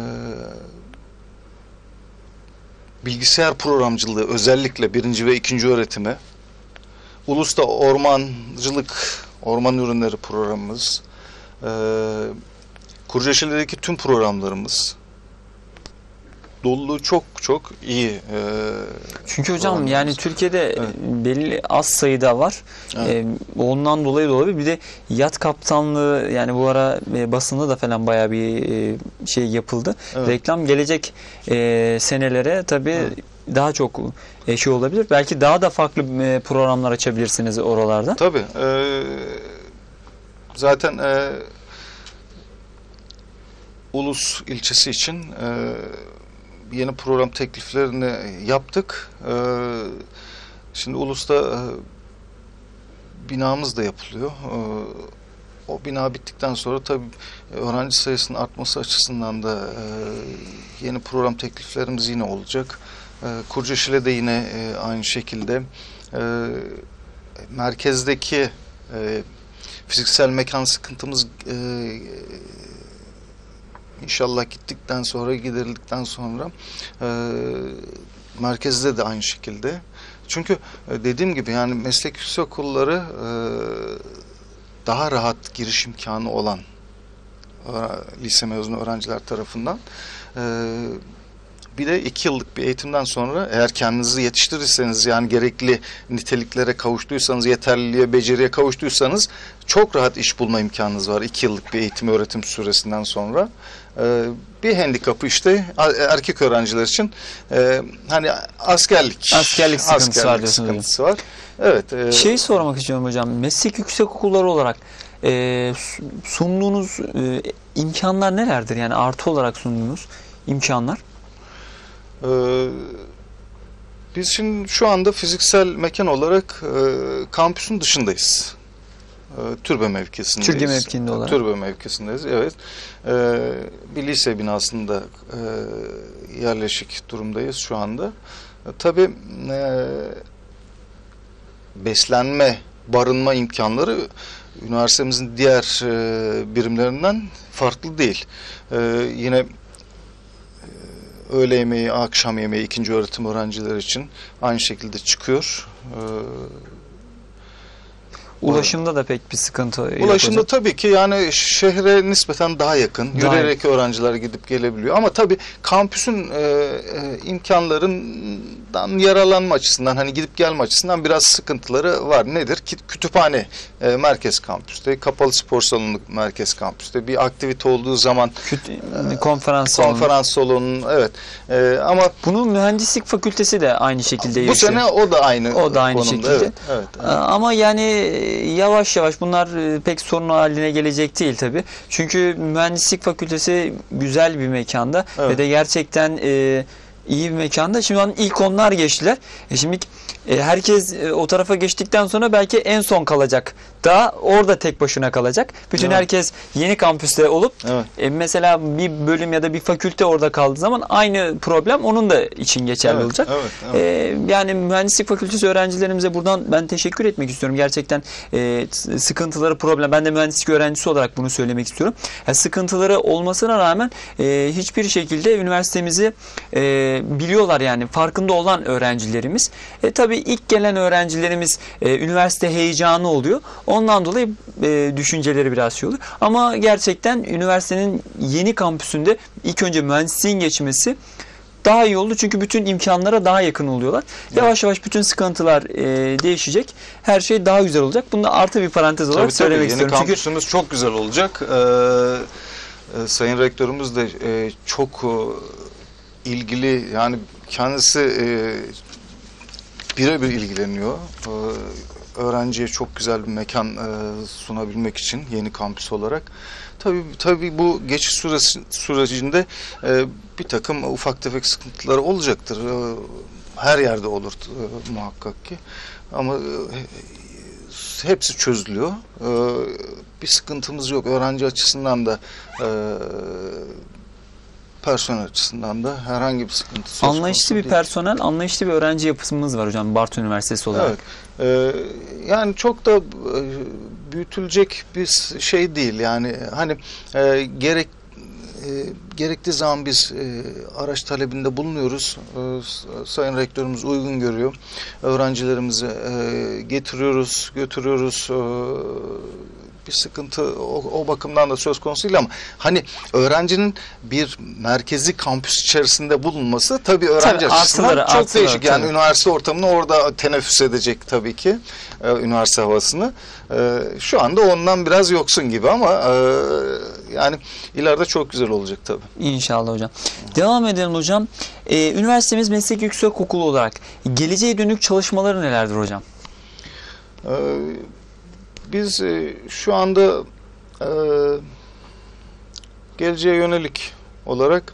bilgisayar programcılığı özellikle birinci ve ikinci öğretimi, Ulus'ta ormancılık, orman ürünleri programımız, e, Kurcaşeli'deki tüm programlarımız, doluluğu çok çok iyi. E, Çünkü hocam programlarımız. yani Türkiye'de Evet. belli az sayıda var. Evet. Ee, ondan dolayı da olabilir. Bir de yat kaptanlığı yani bu ara e, basında da falan bayağı bir e, şey yapıldı. Evet. Reklam gelecek e, senelere tabii Evet. daha çok e, şey olabilir. Belki daha da farklı e, programlar açabilirsiniz oralarda. Tabii. E, zaten e, Ulus ilçesi için e, yeni program tekliflerini yaptık. E, şimdi Ulus'ta e, binamız da yapılıyor. E, o bina bittikten sonra tabii öğrenci sayısının artması açısından da e, yeni program tekliflerimiz yine olacak. E, Kurcaşile'de yine e, aynı şekilde e, merkezdeki e, fiziksel mekan sıkıntımız e, İnşallah gittikten sonra, giderildikten sonra e, merkezde de aynı şekilde. Çünkü e, dediğim gibi yani meslek yüksekokulları e, daha rahat giriş imkanı olan e, lise mezunu öğrenciler tarafından e, bir de iki yıllık bir eğitimden sonra eğer kendinizi yetiştirirseniz yani gerekli niteliklere kavuştuysanız, yeterliliğe, beceriye kavuştuysanız çok rahat iş bulma imkanınız var iki yıllık bir eğitim öğretim süresinden sonra. Ee, bir handikapı işte erkek öğrenciler için e, hani askerlik. Askerlik sıkıntısı askerlik var diyorsunuz sıkıntısı var. Evet. E, Şey sormak istiyorum hocam. Meslek yüksekokulları olarak e, sunduğunuz e, imkanlar nelerdir? Yani artı olarak sunduğunuz imkanlar. e, biz şimdi şu anda fiziksel mekan olarak e, kampüsün dışındayız. E, Türbe mevkisindeyiz. Türbe mevkiinde olarak. Türbe mevkisindeyiz, evet. E, bir lise binasında e, yerleşik durumdayız şu anda. E, tabii e, beslenme, barınma imkanları üniversitemizin diğer e, birimlerinden farklı değil. E, yine öğle yemeği, akşam yemeği ikinci öğretim öğrencileri için aynı şekilde çıkıyor. E, Ulaşımda da pek bir sıkıntı yok Ulaşımda hocam. tabii ki yani şehre nispeten daha yakın. Daha Yürüyerek öğrenciler gidip gelebiliyor. Ama tabii kampüsün e, e, imkanların dan yaralanma açısından, hani gidip gelme açısından biraz sıkıntıları var. Nedir? Kütüphane e, merkez kampüste, kapalı spor salonu merkez kampüste, bir aktivite olduğu zaman Küt- konferans salonu. konferans salonunun, evet. E, ama bunu mühendislik fakültesi de aynı şekilde bu yaşıyor. sene o da aynı O da aynı konumda. şekilde. Evet, evet, evet. Ama yani yavaş yavaş bunlar pek sorun haline gelecek değil tabii. Çünkü mühendislik fakültesi güzel bir mekanda Evet. ve de gerçekten e, iyi bir mekanda. Şimdi an ilk onlar geçtiler. E şimdi e, herkes e, o tarafa geçtikten sonra belki en son kalacak. Daha orada tek başına kalacak. Bütün Evet. herkes yeni kampüste olup Evet. e, mesela bir bölüm ya da bir fakülte orada kaldığı zaman aynı problem onun da için geçerli Evet, olacak. evet, evet. E, yani mühendislik fakültesi öğrencilerimize buradan ben teşekkür etmek istiyorum. Gerçekten e, sıkıntıları, problem. Ben de mühendislik öğrencisi olarak bunu söylemek istiyorum. Yani sıkıntıları olmasına rağmen e, hiçbir şekilde üniversitemizi e, biliyorlar, yani farkında olan öğrencilerimiz. E, tabii ilk gelen öğrencilerimiz e, üniversite heyecanı oluyor. Ondan dolayı e, düşünceleri biraz şey oluyor. Ama gerçekten üniversitenin yeni kampüsünde ilk önce mühendisliğin geçmesi daha iyi oldu. Çünkü bütün imkanlara daha yakın oluyorlar. Yavaş yavaş bütün sıkıntılar e, değişecek. Her şey daha güzel olacak. Bunu da artı bir parantez olarak Tabii, söylemek tabii. istiyorum. Yeni Çünkü kampüsümüz çok güzel olacak. Ee, e, Sayın Rektörümüz de e, çok e, ilgili, yani kendisi e, birebir ilgileniyor. Ee, öğrenciye çok güzel bir mekan e, sunabilmek için yeni kampüs olarak. Tabii tabii bu geçiş süresi, sürecinde e, bir takım ufak tefek sıkıntıları olacaktır. E, her yerde olur e, muhakkak ki. Ama e, hepsi çözülüyor. E, bir sıkıntımız yok. Öğrenci açısından da e, personel açısından da herhangi bir sıkıntı söz konusu anlayışlı bir değil. personel, anlayışlı bir öğrenci yapısımız var hocam Bartın Üniversitesi olarak. Evet. Ee, yani çok da e, büyütülecek bir şey değil. Yani hani e, gerek e, gerektiği zaman biz e, araç talebinde bulunuyoruz. E, Sayın Rektörümüz uygun görüyor. Öğrencilerimizi e, getiriyoruz, götürüyoruz. E, bir sıkıntı o, o bakımdan da söz konusu değil, ama hani öğrencinin bir merkezi kampüs içerisinde bulunması tabii öğrenci Tabii, açısından artıları, çok artıları, değişik. Yani tabii. üniversite ortamını orada teneffüs edecek tabii ki e, üniversite havasını. E, şu anda ondan biraz yoksun gibi, ama e, yani ileride çok güzel olacak tabii. İnşallah hocam. Devam edelim hocam. Ee, üniversitemiz meslek yüksekokulu olarak geleceğe dönük çalışmaları nelerdir hocam? E, biz e, şu anda e, geleceğe yönelik olarak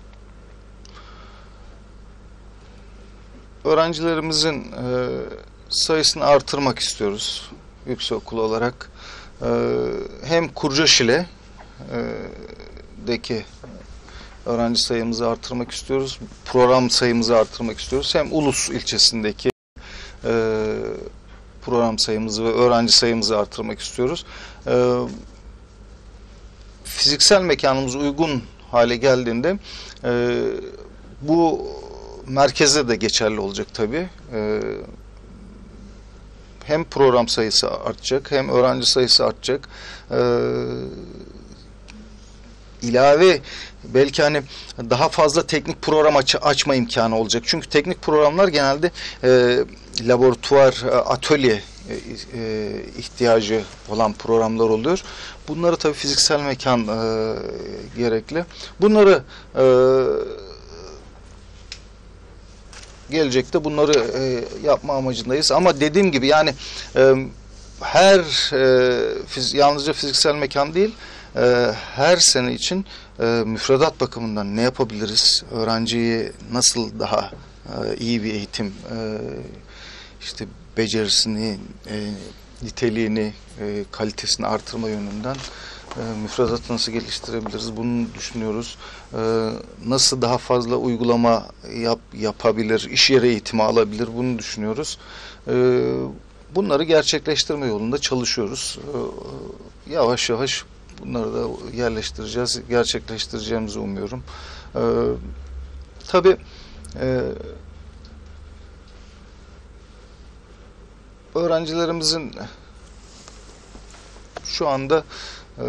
öğrencilerimizin e, sayısını artırmak istiyoruz yüksekokul olarak. E, hem Kurcaşile e, deki öğrenci sayımızı artırmak istiyoruz, program sayımızı artırmak istiyoruz. Hem Ulus ilçesindeki e, program sayımızı ve öğrenci sayımızı artırmak istiyoruz. E, fiziksel mekanımız uygun hale geldiğinde e, bu merkezde de geçerli olacak tabii. E, hem program sayısı artacak, hem öğrenci sayısı artacak. E, ilave belki hani daha fazla teknik program aç, açma imkanı olacak. Çünkü teknik programlar genelde e, laboratuvar, atölye e, e, ihtiyacı olan programlar oluyor. Bunları tabii fiziksel mekan e, gerekli. Bunları e, gelecekte bunları e, yapma amacındayız. Ama dediğim gibi yani e, her e, fiz, yalnızca fiziksel mekan değil, e, her sene için e, müfredat bakımından ne yapabiliriz? Öğrenciyi nasıl daha e, iyi bir eğitim, e, işte becerisini, e, niteliğini, e, kalitesini artırma yönünden e, müfredatı nasıl geliştirebiliriz? Bunu düşünüyoruz. E, nasıl daha fazla uygulama yap, yapabilir, iş yeri eğitimi alabilir? Bunu düşünüyoruz. E, bunları gerçekleştirme yolunda çalışıyoruz. E, yavaş yavaş bunları da yerleştireceğiz, gerçekleştireceğimizi umuyorum. E, tabii e, öğrencilerimizin şu anda e,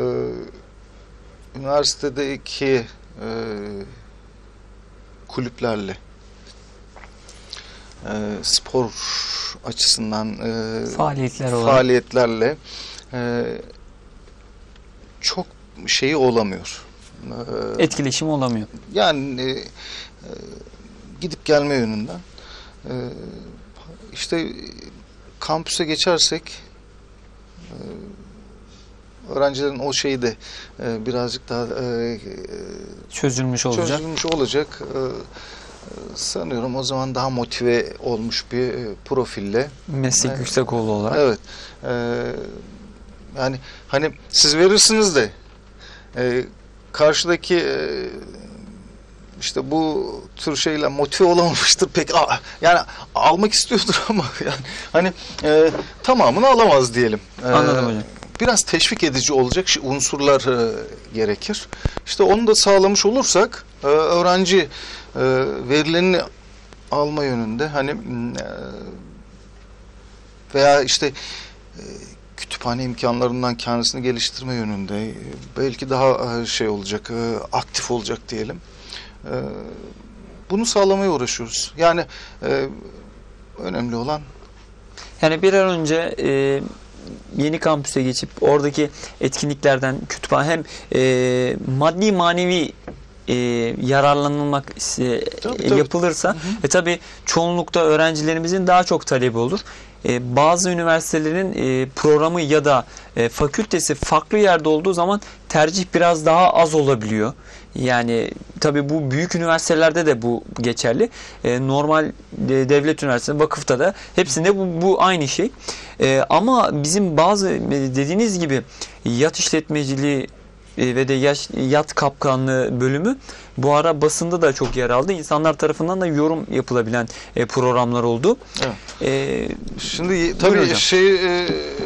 üniversitedeki e, kulüplerle e, spor açısından e, Faaliyetler olarak. faaliyetlerle e, çok şeyi olamıyor. E, Etkileşim olamıyor. Yani e, e, gidip gelme yönünden. E, işte kampüse geçersek e, öğrencilerin o şeyi de e, birazcık daha e, Çözülmüş olacak. çözülmüş olacak. E, sanıyorum o zaman daha motive olmuş bir e, profille. Meslek Evet. yüksekokulu olarak. Evet. E, yani hani siz verirsiniz de e, karşıdaki e, işte bu tür şeyle motive olamamıştır pek. A- Yani almak istiyordur ama yani hani e, tamamını alamaz diyelim. E, Anladım hocam. Biraz teşvik edici olacak şey- unsurlar e, gerekir. İşte onu da sağlamış olursak e, öğrenci e, verilerini alma yönünde hani e, veya işte e, kütüphane imkanlarından kendisini geliştirme yönünde e, belki daha e, şey olacak, e, aktif olacak diyelim. E, bunu sağlamaya uğraşıyoruz. Yani e, önemli olan Yani bir an önce e, yeni kampüse geçip oradaki etkinliklerden kütüphane hem e, maddi manevi e, yararlanılmak e, Tabii, tabii. yapılırsa ve tabii çoğunlukta öğrencilerimizin daha çok talebi olur. E, bazı üniversitelerin e, programı ya da e, fakültesi farklı yerde olduğu zaman tercih biraz daha az olabiliyor. Yani tabii bu büyük üniversitelerde de bu geçerli. E, normal e, devlet üniversitesi, vakıfta da hepsinde bu, bu aynı şey. E, ama bizim bazı e, dediğiniz gibi yat işletmeciliği e, ve de yaş, yat kapkanlığı bölümü bu ara basında da çok yer aldı. İnsanlar tarafından da yorum yapılabilen e, programlar oldu. evet. E, Şimdi Buyurun tabii hocam. şey e,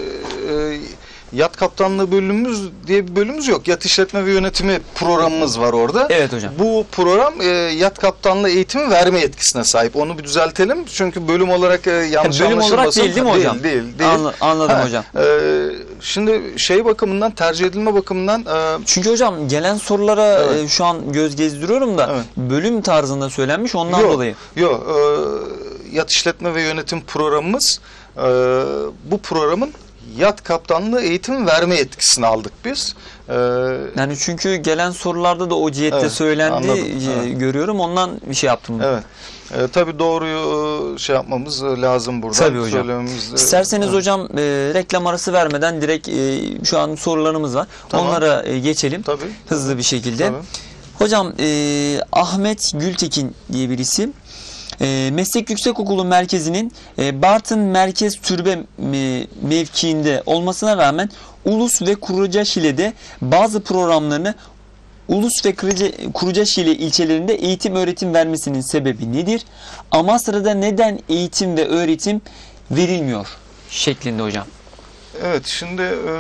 e, yat kaptanlığı bölümümüz diye bir bölümümüz yok. Yat işletme ve yönetimi programımız var orada. evet hocam. Bu program e, yat kaptanlığı eğitimi verme yetkisine sahip. Onu bir düzeltelim. Çünkü bölüm olarak e, yanlış Ha, bölüm olarak anlaşılmasın. değil değil mi hocam? Değil, değil. değil. Anla- anladım Ha, hocam. e, şimdi şey bakımından, tercih edilme bakımından e, Çünkü hocam gelen sorulara Evet. e, şu an göz gezdiriyorum da Evet. bölüm tarzında söylenmiş ondan Yok, dolayı. Yok. E, yat işletme ve yönetim programımız e, bu programın yat kaptanlığı eğitim verme yetkisini aldık biz. E, Yani çünkü gelen sorularda da o cihette Evet, söylendi anladım. e, Evet. görüyorum ondan bir şey yaptım. Evet. E, tabii doğruyu e, şey yapmamız e, lazım buradan. Tabii hocam. Söylememiz, e, İsterseniz evet. hocam e, reklam arası vermeden direkt e, şu an sorularımız var. Tamam. Onlara e, geçelim Tabii. hızlı bir şekilde. Tabii. Hocam e, Ahmet Gültekin diye birisi e, Meslek Yüksekokulu Merkezi'nin e, Bartın Merkez Türbe me- mevkiinde olmasına rağmen Ulus ve Kurucaşile'de bazı programlarını Ulus ve Kırıca- Kurucaşile ilçelerinde eğitim öğretim vermesinin sebebi nedir? Amasra'da neden eğitim ve öğretim verilmiyor? Şeklinde hocam. Evet, şimdi e,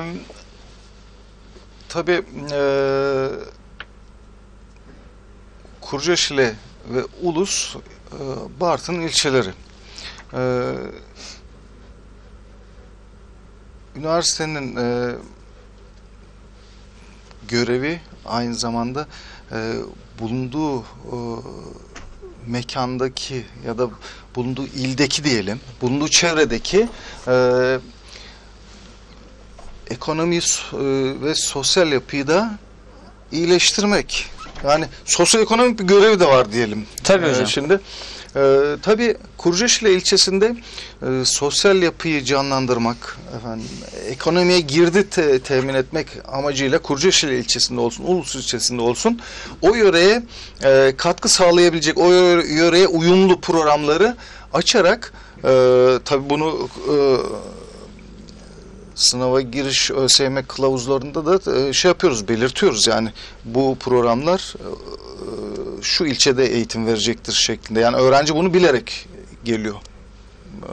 tabii e, Kurcaşile ve Ulus e, Bartın ilçeleri. E, üniversitenin e, görevi aynı zamanda e, bulunduğu e, mekandaki ya da bulunduğu ildeki diyelim, bulunduğu çevredeki e, ekonomi e, ve sosyal yapıyı da iyileştirmek. Yani sosyoekonomik bir görevi de var diyelim. Tabii E, hocam. şimdi e, tabii Kurcaşile ilçesinde e, sosyal yapıyı canlandırmak, efendim, ekonomiye girdi te- temin etmek amacıyla Kurcaşile ilçesinde olsun, Ulus ilçesinde olsun, o yöreye e, katkı sağlayabilecek, o yö- yöreye uyumlu programları açarak e, tabii bunu e, sınava giriş ÖSYM kılavuzlarında da e, şey yapıyoruz, belirtiyoruz yani bu programlar e, şu ilçede eğitim verecektir şeklinde. Yani öğrenci bunu bilerek geliyor. E,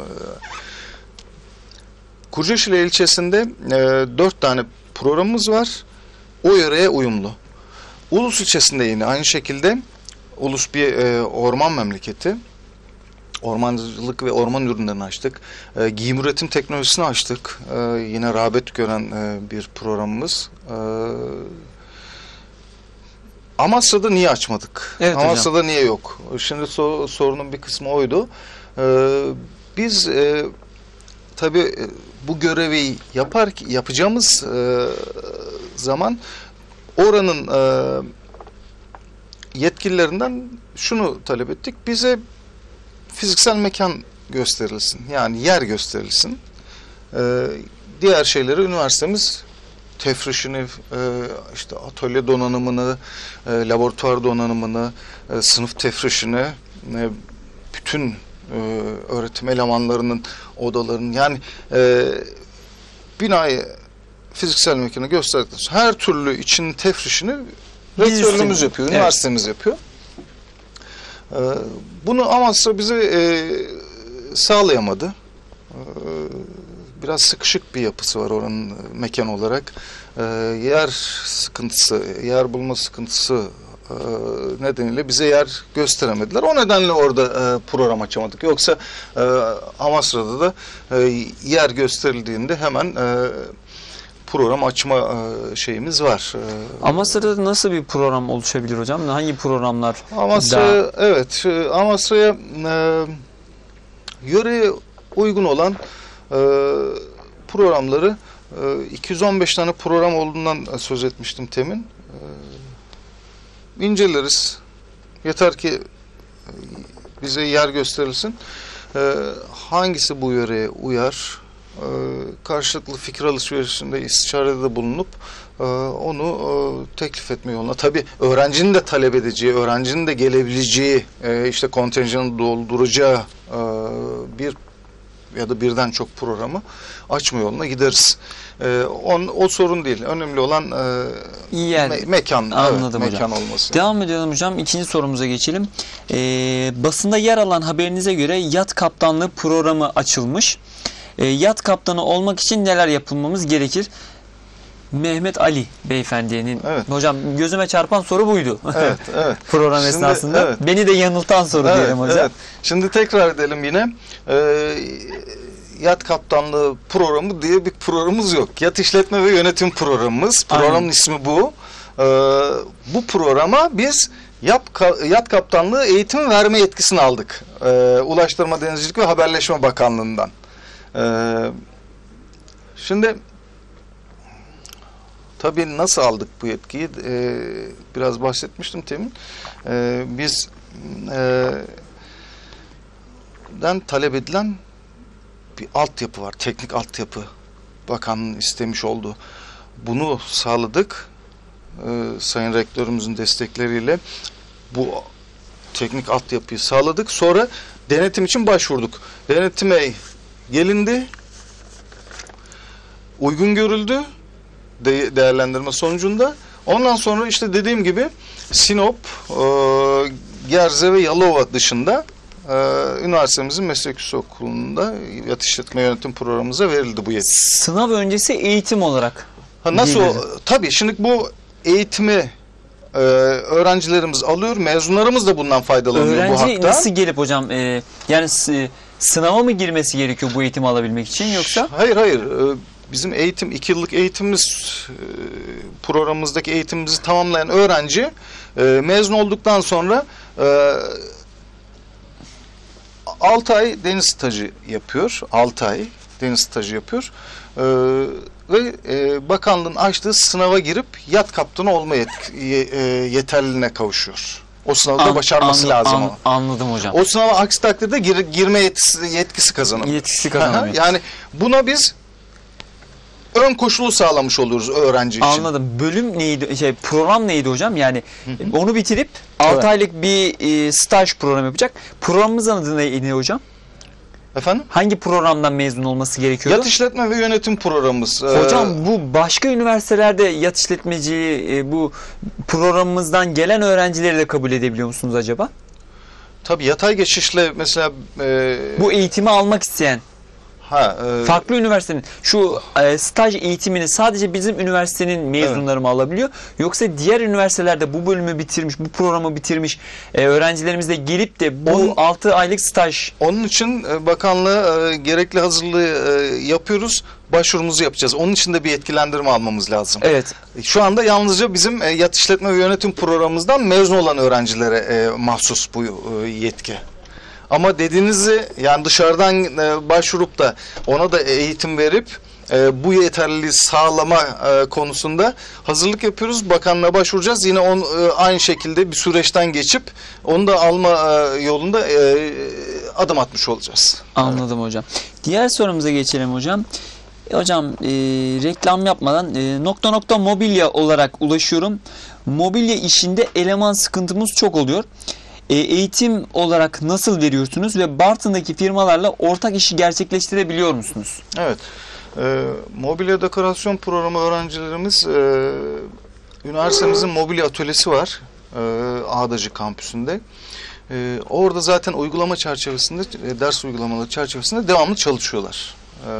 Kurcaşile ilçesinde e, dört tane programımız var. O yöreye uyumlu. Ulus ilçesinde yine aynı şekilde. Ulus bir e, orman memleketi. Ormancılık ve orman ürünlerini açtık. E, giyim üretim teknolojisini açtık. E, yine rağbet gören e, bir programımız. E, Amasra'da niye açmadık? Evet hocam. Amasra'da niye yok? Şimdi so- sorunun bir kısmı oydu. Ee, biz e, tabii e, bu görevi yapar yapacağımız e, zaman oranın e, yetkililerinden şunu talep ettik. Bize fiziksel mekan gösterilsin. Yani yer gösterilsin. Ee, diğer şeyleri üniversitemiz tefrişini, e, işte atölye donanımını, e, laboratuvar donanımını, e, sınıf tefrişini, e, bütün e, öğretim elemanlarının odalarının, yani e, binayı fiziksel mekanı gösterdikten sonra her türlü için tefrişini rektörlüğümüz üstün- yapıyor, Evet. üniversitemiz yapıyor. E, bunu Amasra bize e, sağlayamadı. E, biraz sıkışık bir yapısı var oranın mekan olarak. E, yer sıkıntısı, yer bulma sıkıntısı e, nedeniyle bize yer gösteremediler. O nedenle orada e, program açamadık. Yoksa e, Amasra'da da e, yer gösterildiğinde hemen e, program açma e, şeyimiz var. E, Amasra'da nasıl bir program oluşabilir hocam? Hangi programlar? Amasra'ya, evet, e, Amasra'ya e, yöreye uygun olan e, programları, e, iki yüz on beş tane program olduğundan söz etmiştim temin. E, inceleriz. Yeter ki e, bize yer gösterilsin. E, hangisi bu yöreye uyar? E, karşılıklı fikir alışverişinde, istişarede de bulunup e, onu e, teklif etme yoluna. Tabii öğrencinin de talep edeceği, öğrencinin de gelebileceği, e, işte kontenjanı dolduracağı e, bir ya da birden çok programı açma yoluna gideriz. E, on, o sorun değil. Önemli olan e, İyi yer. me- mekan, Anladım evet, hocam. mekan olması. Devam edelim hocam. İkinci sorumuza geçelim. Ee, basında yer alan haberinize göre yat kaptanlığı programı açılmış. Ee, yat kaptanı olmak için neler yapılmamız gerekir? Mehmet Ali beyefendinin. Evet. Hocam gözüme çarpan soru buydu. Evet, evet. Program Şimdi, esnasında. evet. Beni de yanıltan soru Evet, diyelim hocam. evet. Şimdi tekrar edelim yine. Ee, yat kaptanlığı programı diye bir programımız yok. Yat işletme ve yönetim programımız. Programın Aynen. ismi bu. Ee, bu programa biz yap, yat kaptanlığı eğitim verme yetkisini aldık. Ee, Ulaştırma, Denizcilik ve Haberleşme Bakanlığı'ndan. Ee, şimdi tabii nasıl aldık bu yetkiyi? Ee, biraz bahsetmiştim temin. Ee, biz e, den talep edilen bir altyapı var. Teknik altyapı. Bakanlığın istemiş olduğu. Bunu sağladık. Ee, Sayın Rektörümüzün destekleriyle bu teknik altyapıyı sağladık. Sonra denetim için başvurduk. Denetime gelindi. Uygun görüldü. De- değerlendirme sonucunda. Ondan sonra işte dediğim gibi Sinop, e, Gerze ve Yalova dışında e, üniversitemizin meslek yüksek okulunda yat işletme yönetim programımıza verildi bu yetki. Sınav öncesi eğitim olarak. Ha, nasıl? diyebiliriz. O, tabii şimdi bu eğitimi e, öğrencilerimiz alıyor, mezunlarımız da bundan faydalanıyor bu Öğrenci hakta. nasıl gelip hocam e, yani s- sınava mı girmesi gerekiyor bu eğitimi alabilmek için yoksa? Hayır hayır. E, Bizim eğitim, iki yıllık eğitimimiz, e, programımızdaki eğitimimizi tamamlayan öğrenci e, mezun olduktan sonra e, altı ay deniz stajı yapıyor. altı ay deniz stajı yapıyor. E, ve e, bakanlığın açtığı sınava girip yat kaptanı olma yet- ye- e, yeterliliğine kavuşuyor. O sınavda An- başarması an- lazım an- ama. Anladım hocam. O sınava aksi takdirde gir- girme yetkisi, yetkisi kazanamıyor. Yetkisi kazanamıyor. Yani buna biz ön koşulu sağlamış oluyoruz öğrenci için. Anladım. Bölüm neydi? Şey program neydi hocam? Yani onu bitirip altı Evet. aylık bir e, staj programı yapacak. Programımızın adı neydi hocam? Efendim? Hangi programdan mezun olması gerekiyordu? Yat işletme ve yönetim programımız. Hocam Ee, bu başka üniversitelerde yat işletmeciliği e, bu programımızdan gelen öğrencileri de kabul edebiliyor musunuz acaba? tabii yatay geçişle mesela e, Bu eğitimi almak isteyen Ha, e, Farklı üniversitenin şu e, staj eğitimini sadece bizim üniversitenin mezunları mı alabiliyor? Yoksa diğer üniversitelerde bu bölümü bitirmiş, bu programı bitirmiş e, öğrencilerimiz de gelip de bu Onun- altı aylık staj. Onun için e, bakanlığa e, gerekli hazırlığı e, yapıyoruz. Başvurumuzu yapacağız. Onun için de bir yetkilendirme almamız lazım. Evet. Şu anda yalnızca bizim e, yat işletme ve yönetim programımızdan mezun olan öğrencilere e, mahsus bu e, yetki. Ama dediğinizi yani dışarıdan e, başvurup da ona da eğitim verip e, bu yeterliliği sağlama e, konusunda hazırlık yapıyoruz. Bakanlığa başvuracağız. Yine on, e, aynı şekilde bir süreçten geçip onu da alma e, yolunda e, adım atmış olacağız. Anladım hocam. Diğer sorumuza geçelim hocam. E, hocam e, reklam yapmadan e, nokta nokta mobilya olarak ulaşıyorum. Mobilya işinde eleman sıkıntımız çok oluyor. E, eğitim olarak nasıl veriyorsunuz ve Bartın'daki firmalarla ortak işi gerçekleştirebiliyor musunuz? Evet. E, mobilya dekorasyon programı öğrencilerimiz e, üniversitemizin mobilya atölyesi var. E, Ağdacı kampüsünde. E, orada zaten uygulama çerçevesinde, e, ders uygulamaları çerçevesinde devamlı çalışıyorlar. E,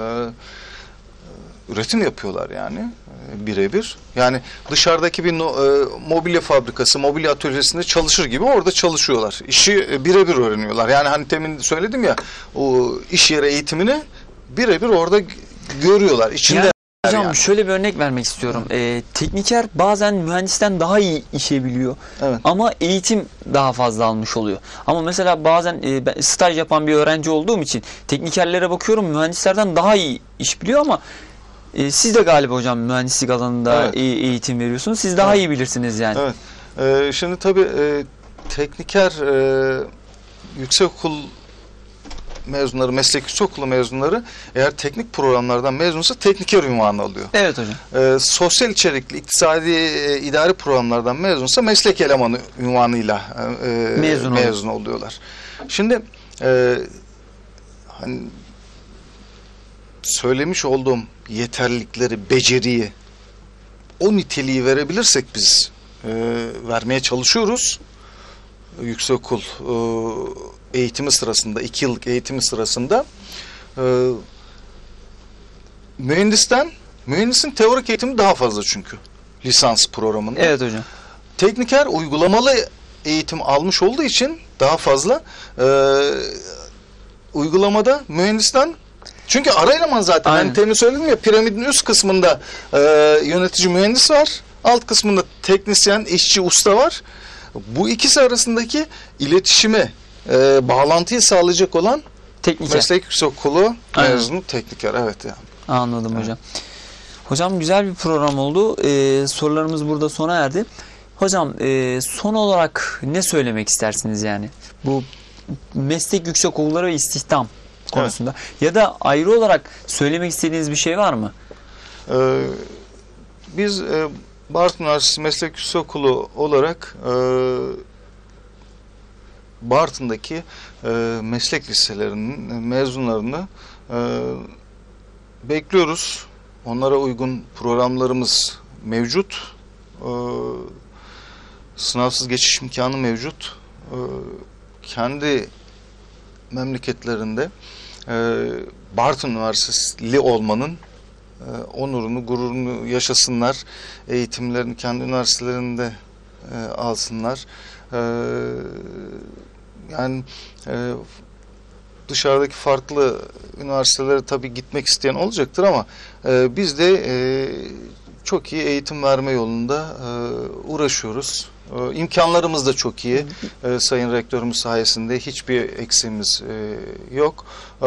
üretim yapıyorlar yani e, birebir. Yani dışarıdaki bir no, e, mobilya fabrikası, mobilya atölyesinde çalışır gibi orada çalışıyorlar. İşi e, birebir öğreniyorlar. Yani hani temin söyledim ya, o iş yeri eğitimini birebir orada g- görüyorlar. İçinde Yani hocam yani. şöyle bir örnek vermek istiyorum. E, tekniker bazen mühendisten daha iyi işe biliyor. Evet. Ama eğitim daha fazla almış oluyor. Ama mesela bazen e, ben staj yapan bir öğrenci olduğum için teknikerlere bakıyorum, mühendislerden daha iyi iş biliyor ama e, siz de galiba hocam mühendislik alanında Evet. e- eğitim veriyorsunuz. Siz daha Evet. iyi bilirsiniz yani. Evet. Ee, şimdi tabii e, tekniker e, yüksekokul mezunları, meslek yüksekokulu mezunları eğer teknik programlardan mezunsa tekniker unvanı alıyor. Evet hocam. Ee, sosyal içerikli, iktisadi, e, idari programlardan mezunsa meslek elemanı unvanıyla e, Mezun mezun, oluyorlar. Şimdi e, hani söylemiş olduğum yeterlilikleri, beceriyi, o niteliği verebilirsek biz e, vermeye çalışıyoruz. Yüksekokul e, eğitimi sırasında, iki yıllık eğitimi sırasında e, mühendisten, mühendisin teorik eğitimi daha fazla çünkü lisans programında. Evet hocam. Tekniker uygulamalı eğitim almış olduğu için daha fazla e, uygulamada mühendisten, çünkü ara eleman zaten. Aynen. Hani temin söyledim ya, piramidin üst kısmında e, yönetici mühendis var. Alt kısmında teknisyen, işçi, usta var. Bu ikisi arasındaki iletişimi, e, bağlantıyı sağlayacak olan Tekniker. meslek yüksekokulu Aynen. mezunu tekniker. Evet yani. Anladım Evet. hocam. Hocam güzel bir program oldu. Ee, sorularımız burada sona erdi. Hocam e, son olarak ne söylemek istersiniz yani? Bu meslek yüksekokulları ve istihdam konusunda. Ya da ayrı olarak söylemek istediğiniz bir şey var mı? Ee, biz e, Bartın Üniversitesi Meslek Yüksekokulu olarak e, Bartın'daki e, meslek liselerinin mezunlarını e, bekliyoruz. Onlara uygun programlarımız mevcut. E, sınavsız geçiş imkanı mevcut. E, kendi memleketlerinde e, Bartın Üniversiteli olmanın e, onurunu, gururunu yaşasınlar. Eğitimlerini kendi üniversitelerinde e, alsınlar. E, yani e, dışarıdaki farklı üniversitelere tabii gitmek isteyen olacaktır ama e, biz de e, çok iyi eğitim verme yolunda e, uğraşıyoruz. E, imkanlarımız da çok iyi. E, Sayın Rektörümüz sayesinde hiçbir eksiğimiz e, yok. E,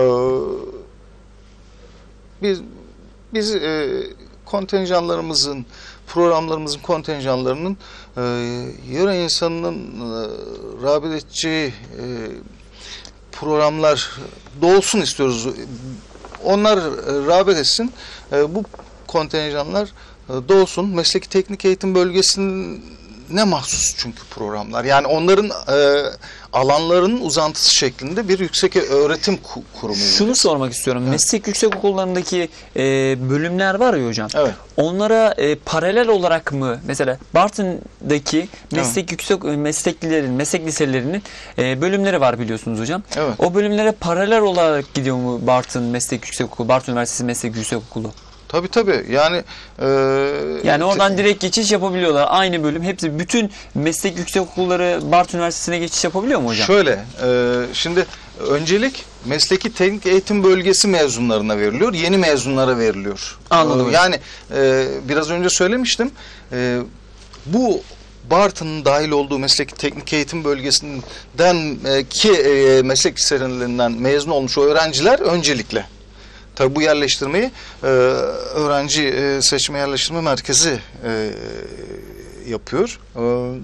biz biz e, kontenjanlarımızın, programlarımızın kontenjanlarının e, yöre insanının e, rağbet edeceği e, programlar dolsun istiyoruz. Onlar e, rağbet etsin. E, bu kontenjanlar e, dolsun. Mesleki teknik eğitim bölgesinin ne mahsus çünkü programlar. Yani onların e, alanlarının uzantısı şeklinde bir yüksek öğretim ku- kurumu. Şunu sormak istiyorum. Evet. Meslek yüksekokullarındaki e, bölümler var ya hocam. Evet. Onlara e, paralel olarak mı mesela Bartın'daki meslek yüksek mesleklilerin, meslek liselerinin e, bölümleri var biliyorsunuz hocam. Evet. O bölümlere paralel olarak gidiyor mu Bartın Meslek Yüksekokulu, Bartın Üniversitesi Meslek Yüksekokulu? Tabii tabii. Yani e, Yani oradan direkt geçiş yapabiliyorlar. Aynı bölüm. Hepsi bütün meslek yüksekokulları Bartın Üniversitesi'ne geçiş yapabiliyor mu hocam? Şöyle, e, şimdi öncelik mesleki teknik eğitim bölgesi mezunlarına veriliyor, yeni mezunlara veriliyor. Anladım. E, yani e, biraz önce söylemiştim, e, bu Bartın'ın dahil olduğu mesleki teknik eğitim bölgesinden e, ki e, meslek liselerinden mezun olmuş o öğrenciler öncelikle. Tabi bu yerleştirmeyi e, öğrenci e, seçme yerleştirme merkezi e, yapıyor. E,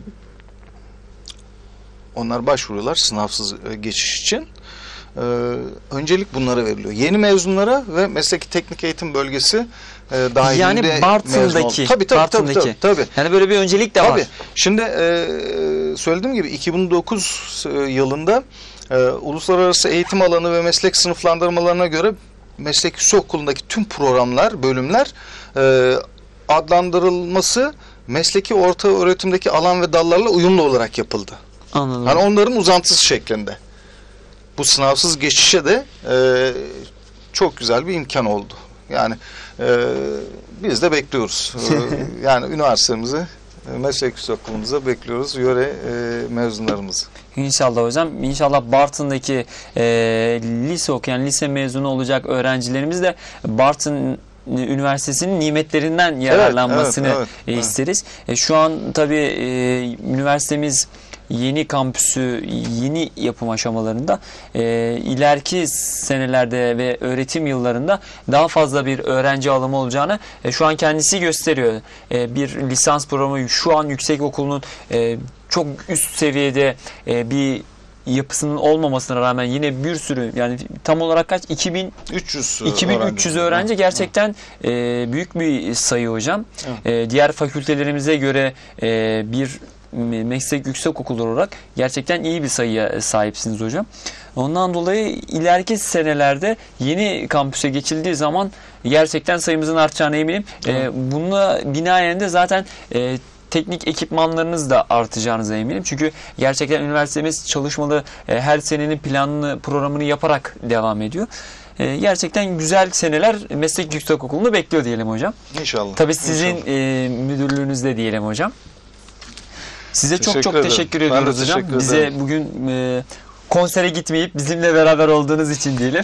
onlar başvuruyorlar sınavsız e, geçiş için. E, öncelik bunlara veriliyor. Yeni mezunlara ve mesleki teknik eğitim bölgesi e, dahilinde Yani mezun Bartın'daki, ol- Tabii tabii, Bartın'daki. tabii tabii tabii. Yani böyle bir öncelik de Tabii. var. Şimdi e, söylediğim gibi iki bin dokuz yılında e, uluslararası eğitim alanı ve meslek sınıflandırmalarına göre meslek yüksekokulundaki tüm programlar, bölümler e, adlandırılması mesleki orta öğretimdeki alan ve dallarla uyumlu olarak yapıldı. Anladım. Yani onların uzantısı şeklinde. Bu sınavsız geçişe de e, çok güzel bir imkan oldu. Yani e, biz de bekliyoruz. E, yani üniversitemizi, e, meslek yüksekokulumuza bekliyoruz yöre e, mezunlarımızı. İnşallah hocam. İnşallah Bartın'daki e, lise okuyan, lise mezunu olacak öğrencilerimiz de Bartın Üniversitesi'nin nimetlerinden yararlanmasını evet, evet, e, evet. isteriz. E, şu an tabii e, üniversitemiz yeni kampüsü, yeni yapım aşamalarında. E, ileriki senelerde ve öğretim yıllarında daha fazla bir öğrenci alımı olacağını e, şu an kendisi gösteriyor. E, bir lisans programı şu an yüksekokulunun e, çok üst seviyede e, bir yapısının olmamasına rağmen yine bir sürü, yani tam olarak kaç? iki bin üç yüz iki bin üç yüz öğrenci. öğrenci gerçekten e, büyük bir sayı hocam. Evet. E, diğer fakültelerimize göre e, bir meslek yüksekokulu olarak gerçekten iyi bir sayıya sahipsiniz hocam. Ondan dolayı ileriki senelerde yeni kampüse geçildiği zaman gerçekten sayımızın artacağına eminim. Evet. E, bununla binaen de zaten e, teknik ekipmanlarınız da artacağınıza eminim. Çünkü gerçekten üniversitemiz çalışmalı, e, her senenin planını, programını yaparak devam ediyor. E, gerçekten güzel seneler meslek yüksekokulu'nu bekliyor diyelim hocam. İnşallah. Tabii sizin İnşallah. e, müdürlüğünüzde diyelim hocam. Size çok Teşekkür çok ederim. teşekkür Ben de ediyoruz hocam. teşekkür Bize ederim. bugün e, konsere gitmeyip bizimle beraber olduğunuz için diyelim.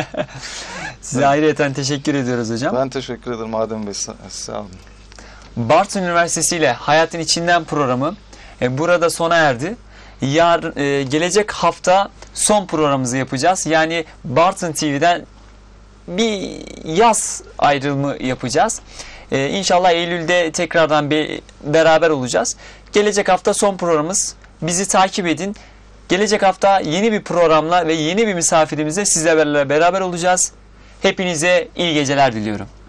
Size Evet. ayrıyeten teşekkür ediyoruz hocam. Ben teşekkür ederim Adem Bey. Sa- Sağ olun. Bartın Üniversitesi ile Hayatın İçinden programı e, burada sona erdi. Yarın e, gelecek hafta son programımızı yapacağız. Yani Bartın T V'den bir yaz ayrılımı yapacağız. E, İnşallah Eylül'de tekrardan bir beraber olacağız. Gelecek hafta son programımız. Bizi takip edin. Gelecek hafta yeni bir programla ve yeni bir misafirimizle sizlerle beraber olacağız. Hepinize iyi geceler diliyorum.